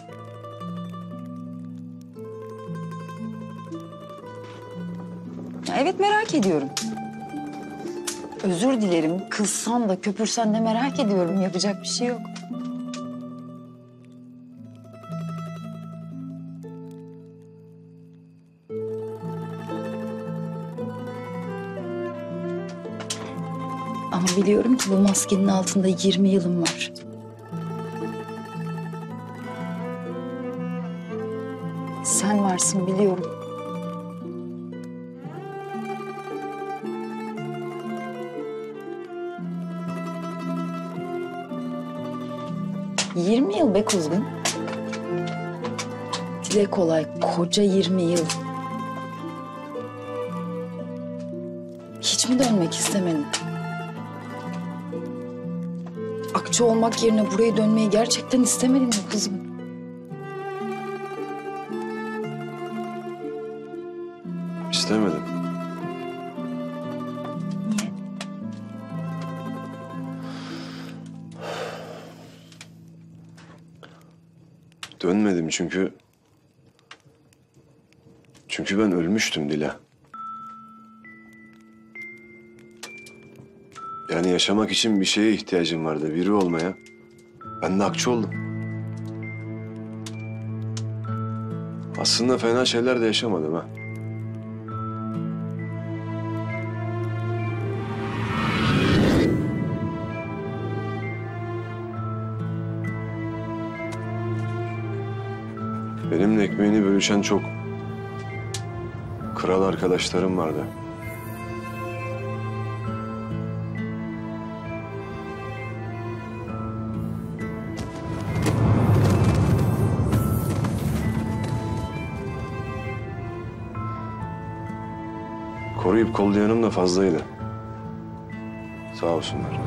Ya evet, merak ediyorum. Özür dilerim. Kızsan da köpürsen de merak ediyorum. Yapacak bir şey yok. Ama biliyorum ki bu maskenin altında yirmi yılım var. Sen varsın biliyorum. Yirmi yıl be kuzgun. Dile kolay, koca yirmi yıl. Hiç mi dönmek istemedin? Akçe olmak yerine buraya dönmeyi gerçekten istemedin mi kuzgun? İstemedim. Niye? Dönmedim çünkü... Çünkü ben ölmüştüm Dila. Yani yaşamak için bir şeye ihtiyacım vardı, biri olmaya. Ben de Akçe oldum. Aslında fena şeyler de yaşamadım ha. Benimle ekmeğini bölüşen çok kral arkadaşlarım vardı. Koruyup kollayanım da fazlaydı. Sağ olsunlar.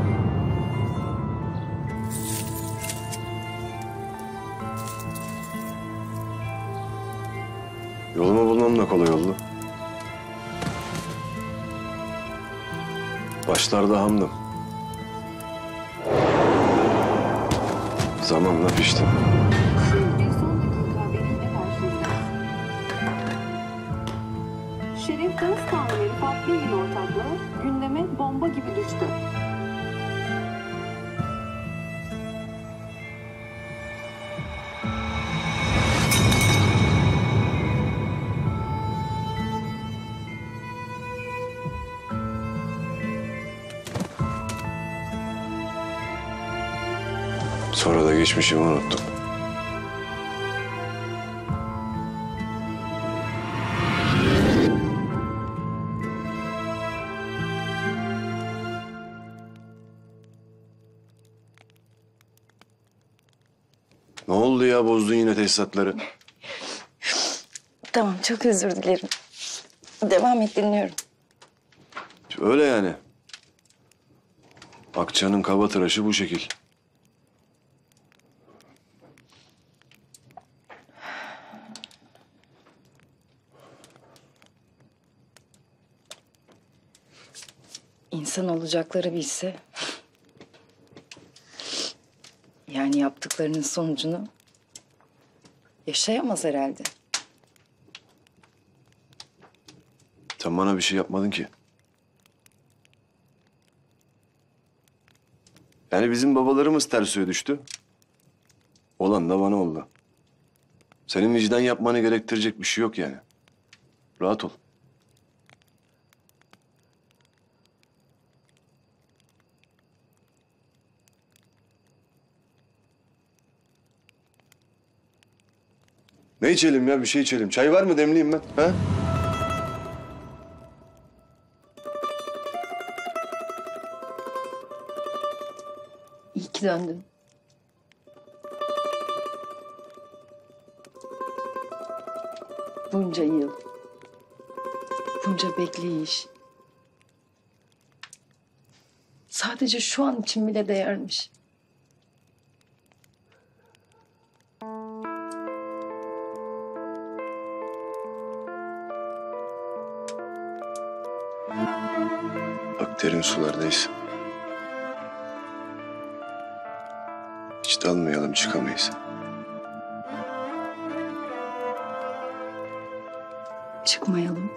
Yolumu bulmam da kolay oldu. Başlarda hamdım. Zamanla piştim. Şeref Dağıstanlı ve Rıfat Bilgin ortaklığı gündeme bomba gibi düştü. Sonra da geçmişimi unuttum. Ne oldu ya, bozdun yine tesisatları? Tamam, çok özür dilerim. Devam et, dinliyorum. Öyle yani. Akça'nın kaba tıraşı bu şekil. İnsan olacakları bilse... yani yaptıklarının sonucunu yaşayamaz herhalde. Sen bana bir şey yapmadın ki. Yani bizim babalarımız ters suya düştü. Olan da bana oldu. Senin vicdan yapmanı gerektirecek bir şey yok yani. Rahat ol. Ne içelim ya? Bir şey içelim. Çay var mı? Demleyeyim ben. Ha? İyi ki döndün. Bunca yıl. Bunca bekleyiş. Sadece şu an için bile değermiş. Bak, derin sulardayız. dalmayalım, çıkamayız. Çıkmayalım.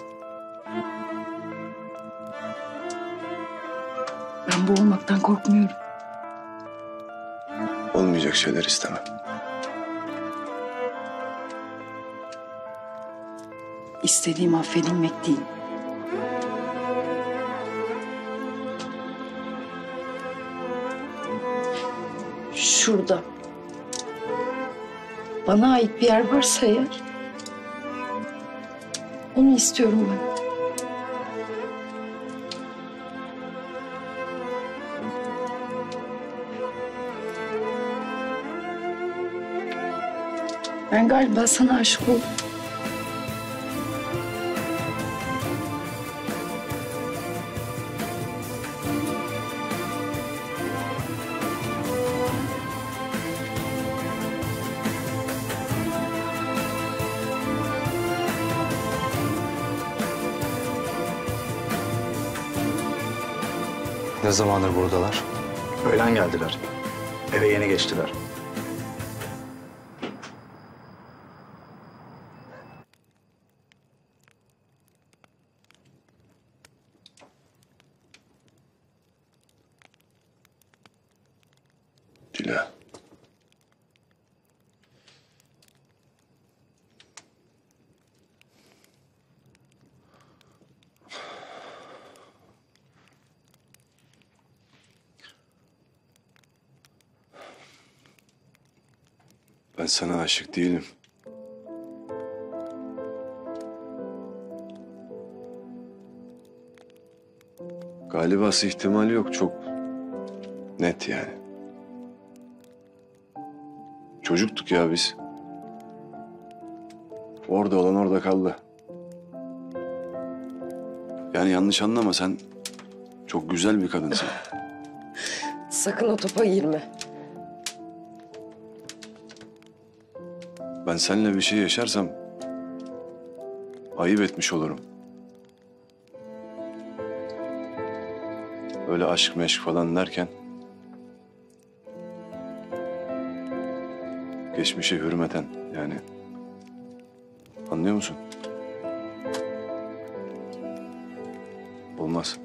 Ben boğulmaktan korkmuyorum. Olmayacak şeyler istemem. İstediğim affedilmek değil. Şurada. Bana ait bir yer varsa eğer, onu istiyorum ben. Ben galiba sana aşık oldum. Ne zamandır buradalar? Öğlen geldiler. Eve yeni geçtiler. Dila. Ben sana aşık değilim. Galibası ihtimali yok, çok net yani. Çocuktuk ya biz. Orada olan orada kaldı. Yani yanlış anlama, sen çok güzel bir kadınsın. Sakın o topa girme. Ben seninle bir şey yaşarsam ayıp etmiş olurum. Öyle aşk meşk falan derken geçmişe hürmeten yani. Anlıyor musun? Olmaz.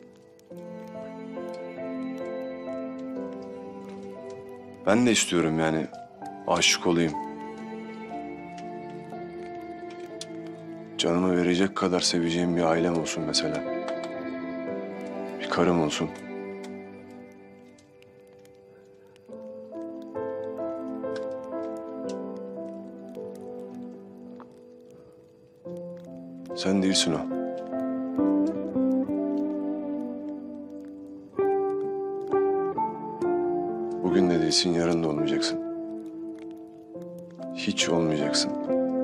Ben de istiyorum yani aşık olayım. Canımı verecek kadar seveceğim bir ailem olsun mesela. Bir karım olsun. Sen değilsin o. Bugün de değilsin, yarın da olmayacaksın. Hiç olmayacaksın.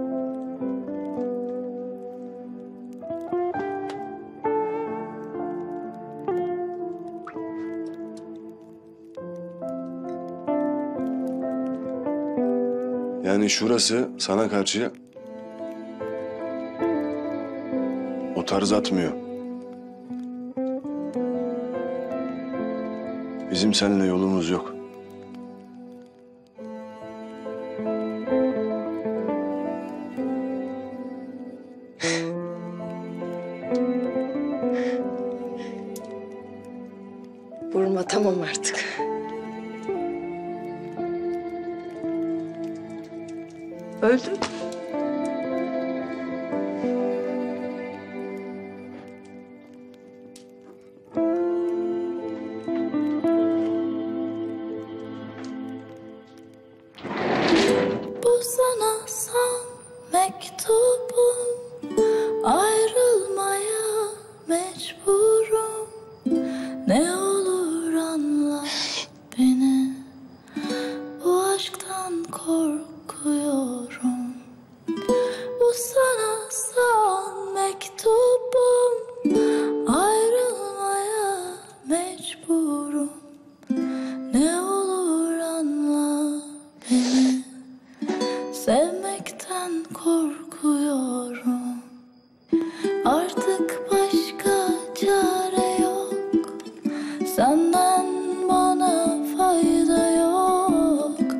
Yani şurası sana karşı o tarz atmıyor. Bizim seninle yolumuz yok. Vurma, tamam artık. Öldüm. Bu sana son mektubum, ayrılmaya mecburum. Ne olur anla beni, bu aşktan korkuyorum. Bu sana son mektubum, ayrılmaya mecburum. Ne olur anla beni, sevmekten korkuyorum. Artık başka çare yok, senden bana fayda yok.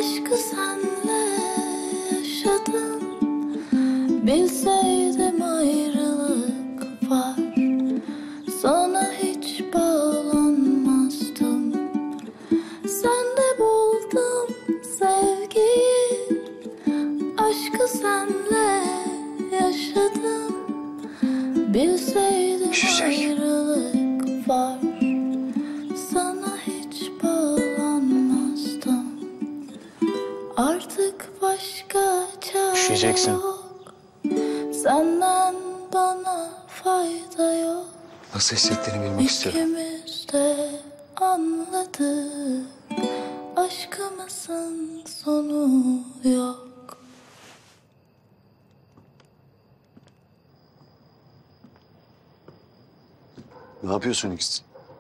Aşkı senle yaşadım. Bilseydim ayrılık var, sana hiç bağlanmazdım. Sende buldum sevgiyi, aşkı senle yaşadım. Bilseydim ayrılık var, sana hiç bağlanmazdım. Artık başka çare Üşüyeceksin. yok. Senden bana fayda yok. Nasıl hissettiğini bilmek istiyorum. İkimiz de anladık, aşkımızın sonu yok. Ne yapıyorsun ikisi?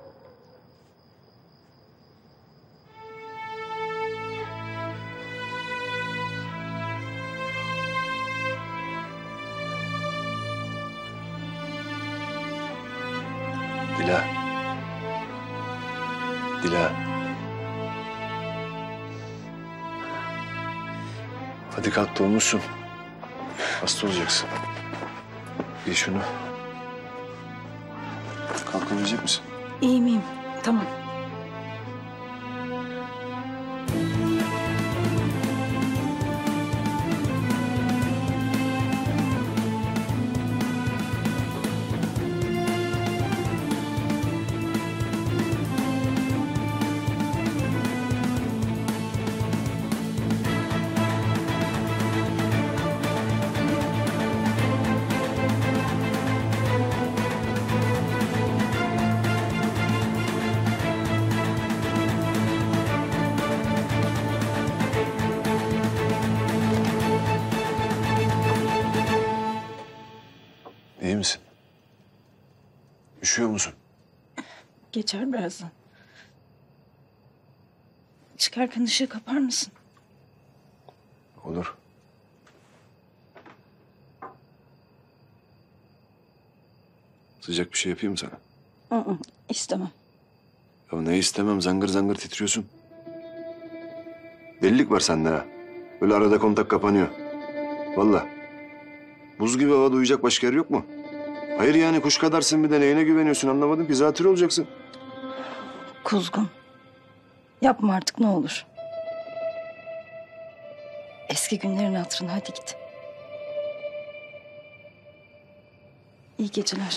Dila. Dila. Hadi kalk, dolmuşsun. Hasta olacaksın. Giy şunu. Kalkabilecek misin? İyiyim iyiyim. Tamam. İyi misin? Üşüyor musun? Geçer birazdan. Çıkarken ışığı kapar mısın? Olur. Sıcak bir şey yapayım mı sana? Hı hı, istemem. Ya ne istemem, zangır zangır titriyorsun. Delilik var sende ha. Böyle arada kontak kapanıyor. Vallahi. Buz gibi havada uyuyacak başka yer yok mu? Hayır yani kuş kadarsın, bir de neyine güveniyorsun anlamadım ki. Zatürre olacaksın. Kuzgun. Yapma artık ne olur. Eski günlerin hatırına hadi git. İyi geceler.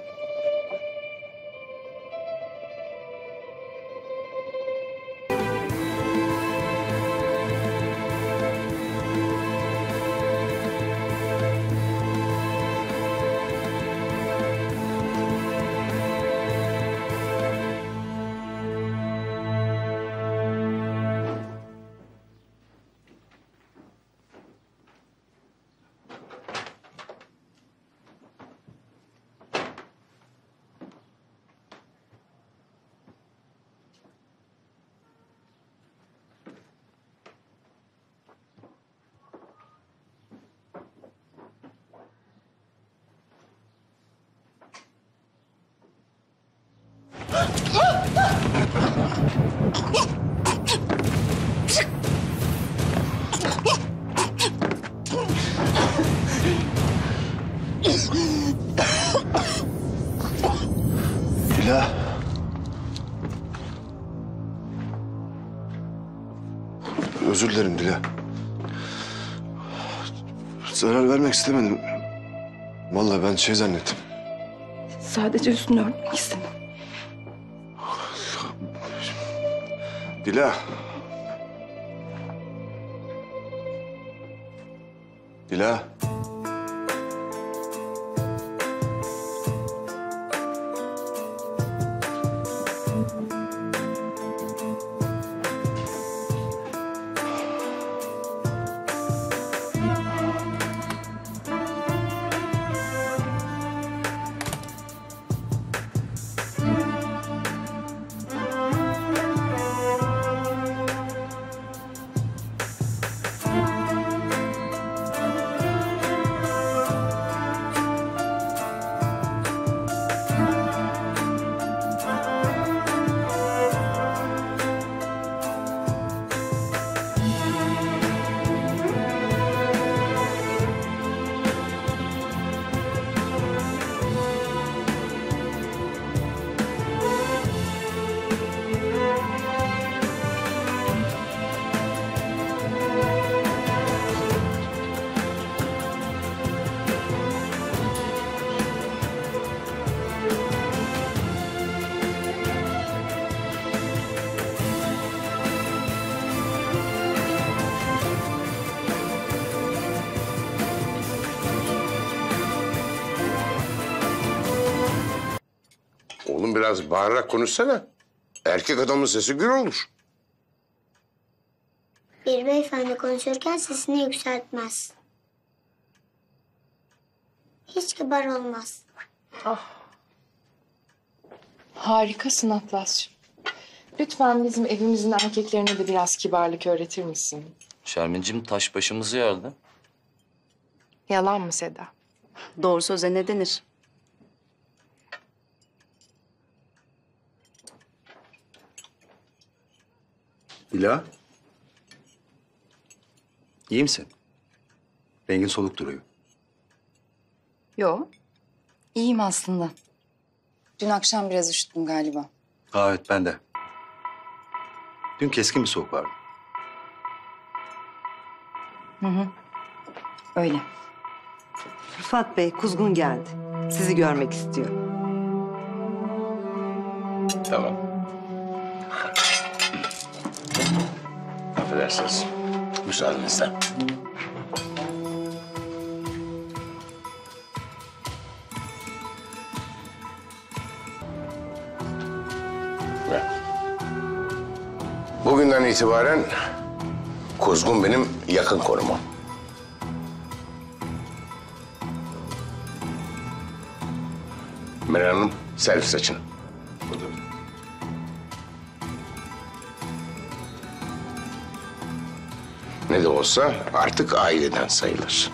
Dila. Özür dilerim Dila. Zarar vermek istemedim. Vallahi ben şey zannettim. Sadece üstünü örtmek istedim. Dila. Dila. Kızım biraz bağırarak konuşsana. Erkek adamın sesi gür olur. Bir beyefendi konuşurken sesini yükseltmez. Hiç kibar olmaz. Ah. Harikasın Atlas'cığım. Lütfen bizim evimizin erkeklerine de biraz kibarlık öğretir misin? Şermin'cim taş başımızı yardı. Yalan mı Seda? Doğru söze ne denir? Dila. İyi misin? Rengin soluk duruyor. Yo. İyiyim aslında. Dün akşam biraz üşüttüm galiba. Aa, evet ben de. Dün keskin bir soğuk vardı. Hı hı. Öyle. Rıfat Bey, Kuzgun geldi. Sizi görmek istiyor. Tamam. Affedersiniz. Müsaadenizle. Ve bugünden itibaren Kuzgun benim yakın korumam. Meral Hanım, servis açın. Ne de olsa artık aileden sayılır.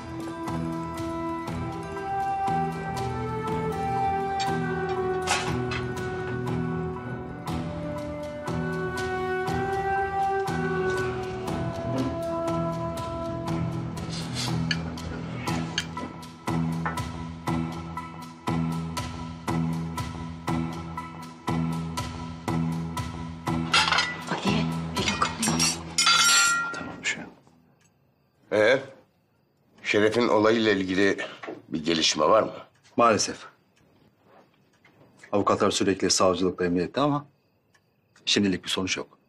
Ee, Şeref'in olayıyla ilgili bir gelişme var mı? Maalesef. Avukatlar sürekli savcılıkla emniyette ama şimdilik bir sonuç yok.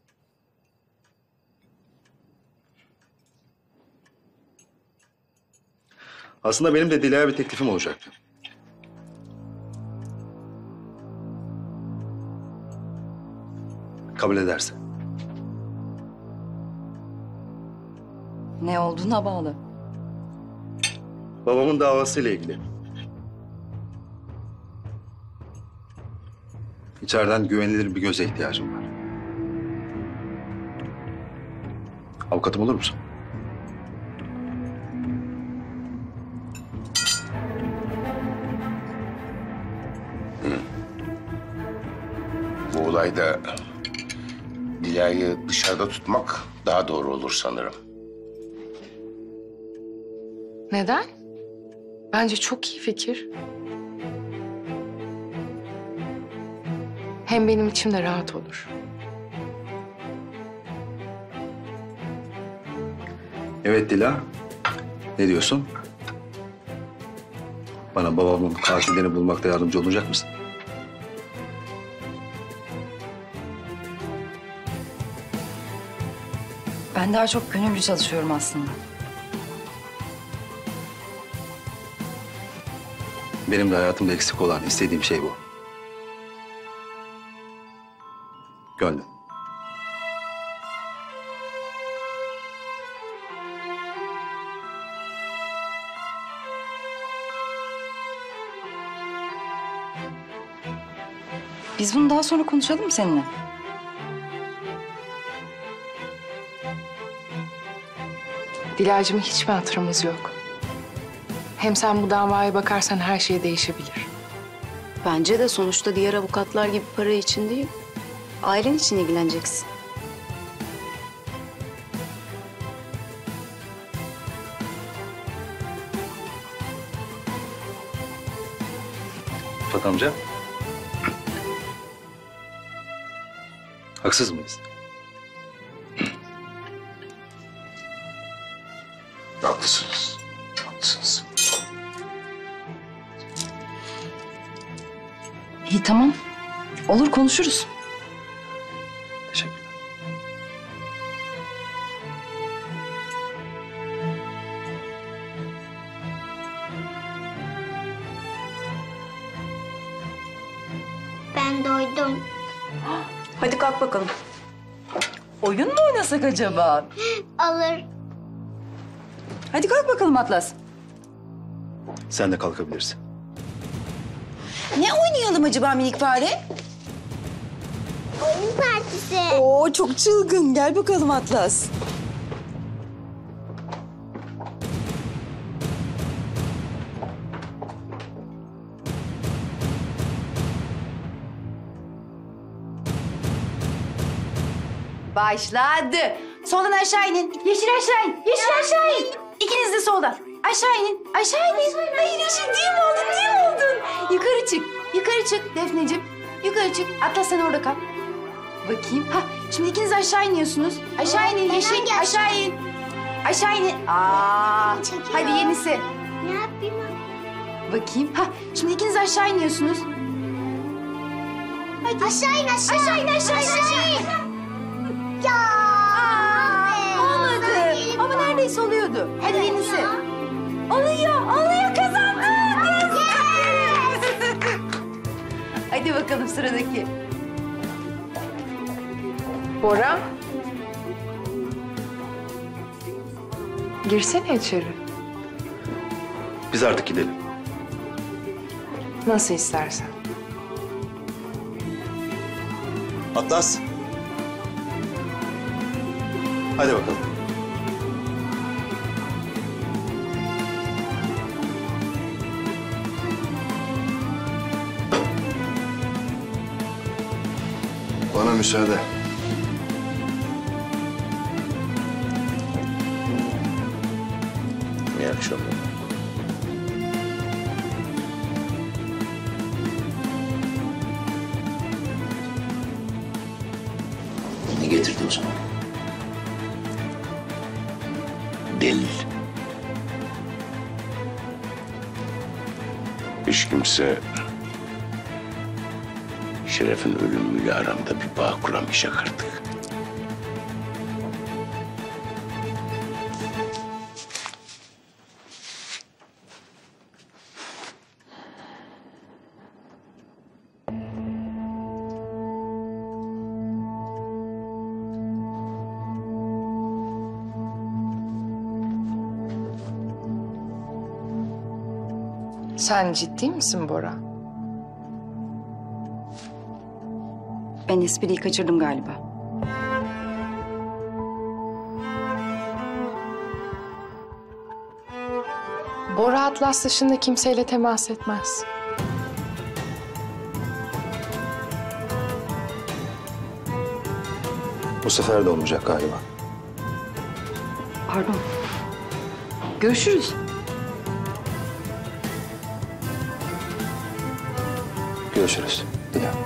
Aslında benim de Dila'ya bir teklifim olacaktı. Kabul ederse. Ne olduğuna bağlı. Babamın davasıyla ilgili. İçeriden güvenilir bir göze ihtiyacım var. Avukatım olur musun? Bu olayda Dila'yı dışarıda tutmak daha doğru olur sanırım. Neden? Bence çok iyi fikir. Hem benim içim de rahat olur. Evet Dila. Ne diyorsun? Bana babamın katillerini bulmakta yardımcı olacak mısın? Ben daha çok gönüllü çalışıyorum aslında. Benim de hayatımda eksik olan istediğim şey bu. Gönlüm. Biz bunu daha sonra konuşalım mı seninle? Dilacığım, hiçbir hatırımız yok. Hem sen bu davaya bakarsan her şey değişebilir. Bence de sonuçta diğer avukatlar gibi para için değil, ailen için ilgileneceksin. Rıfat amca. Haksız mıyız? Haklısınız. Haklısınız. İyi tamam. Olur konuşuruz. Teşekkürler. Ben Ben doydum. Hadi kalk bakalım. Oyun mu oynasak acaba? Olur. Hadi kalk bakalım Atlas. Sen de kalkabilirsin. Ne oynayalım acaba minik fare? Oyun partisi. Oo çok çılgın. Gel bakalım Atlas. Başladı. Soldan aşağı inin. Yeşil aşağı in. Yeşil aşağı in. İkiniz de soldan. Aşağı inin. Aşağı inin. Hayır yeşil değil mi oldun? Değil mi oldun? Yukarı çık. Yukarı çık Defneciğim. Yukarı çık. Atlas sen orada kal. Bakayım. Ha, şimdi ikiniz aşağı iniyorsunuz. Aşağı inin yeşil. Aşağı in. Aşağı inin. Aa. Hadi yenisi. Ne yapayım? Bakayım. Ha, şimdi ikiniz aşağı iniyorsunuz. Hadi. Aşağı in aşağı. Aşağı in aşağı in aşağı in. Ya. Olmadı. Ama neredeyse oluyordu. Hadi yenisi. Oluyor, oluyor kazandık. Yes. Hadi bakalım sıradaki. Bora. Girsene içeri. Biz artık gidelim. Nasıl istersen. Atlas. Hadi bakalım. Bana müsaade. İyi akşamlar. Ne getirdi o zaman? Delil. Hiç kimse Şeref'in ölümüyle aramda bir bağ kuramayacak artık. Sen ciddi misin Bora? Ben espriyi kaçırdım galiba. Bora Atlas dışında kimseyle temas etmez. Bu sefer de olmayacak galiba. Pardon. Görüşürüz. Görüşürüz. Bir daha.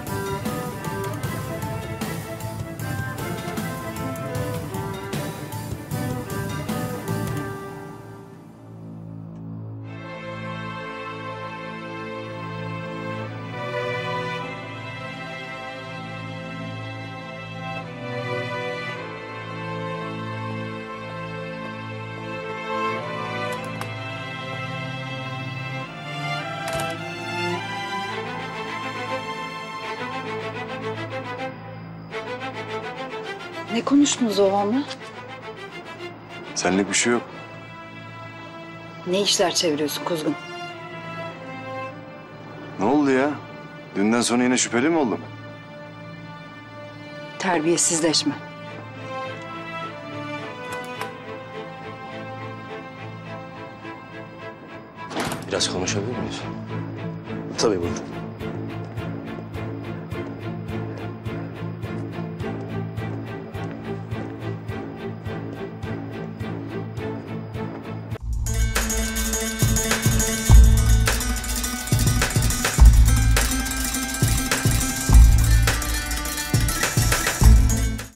Ne konuştunuz babamla? Senlik bir şey yok. Ne işler çeviriyorsun Kuzgun? Ne oldu ya? Dünden sonra yine şüpheli mi oldun? Terbiyesizleşme. Biraz konuşabilir miyiz? Tabii buyurun.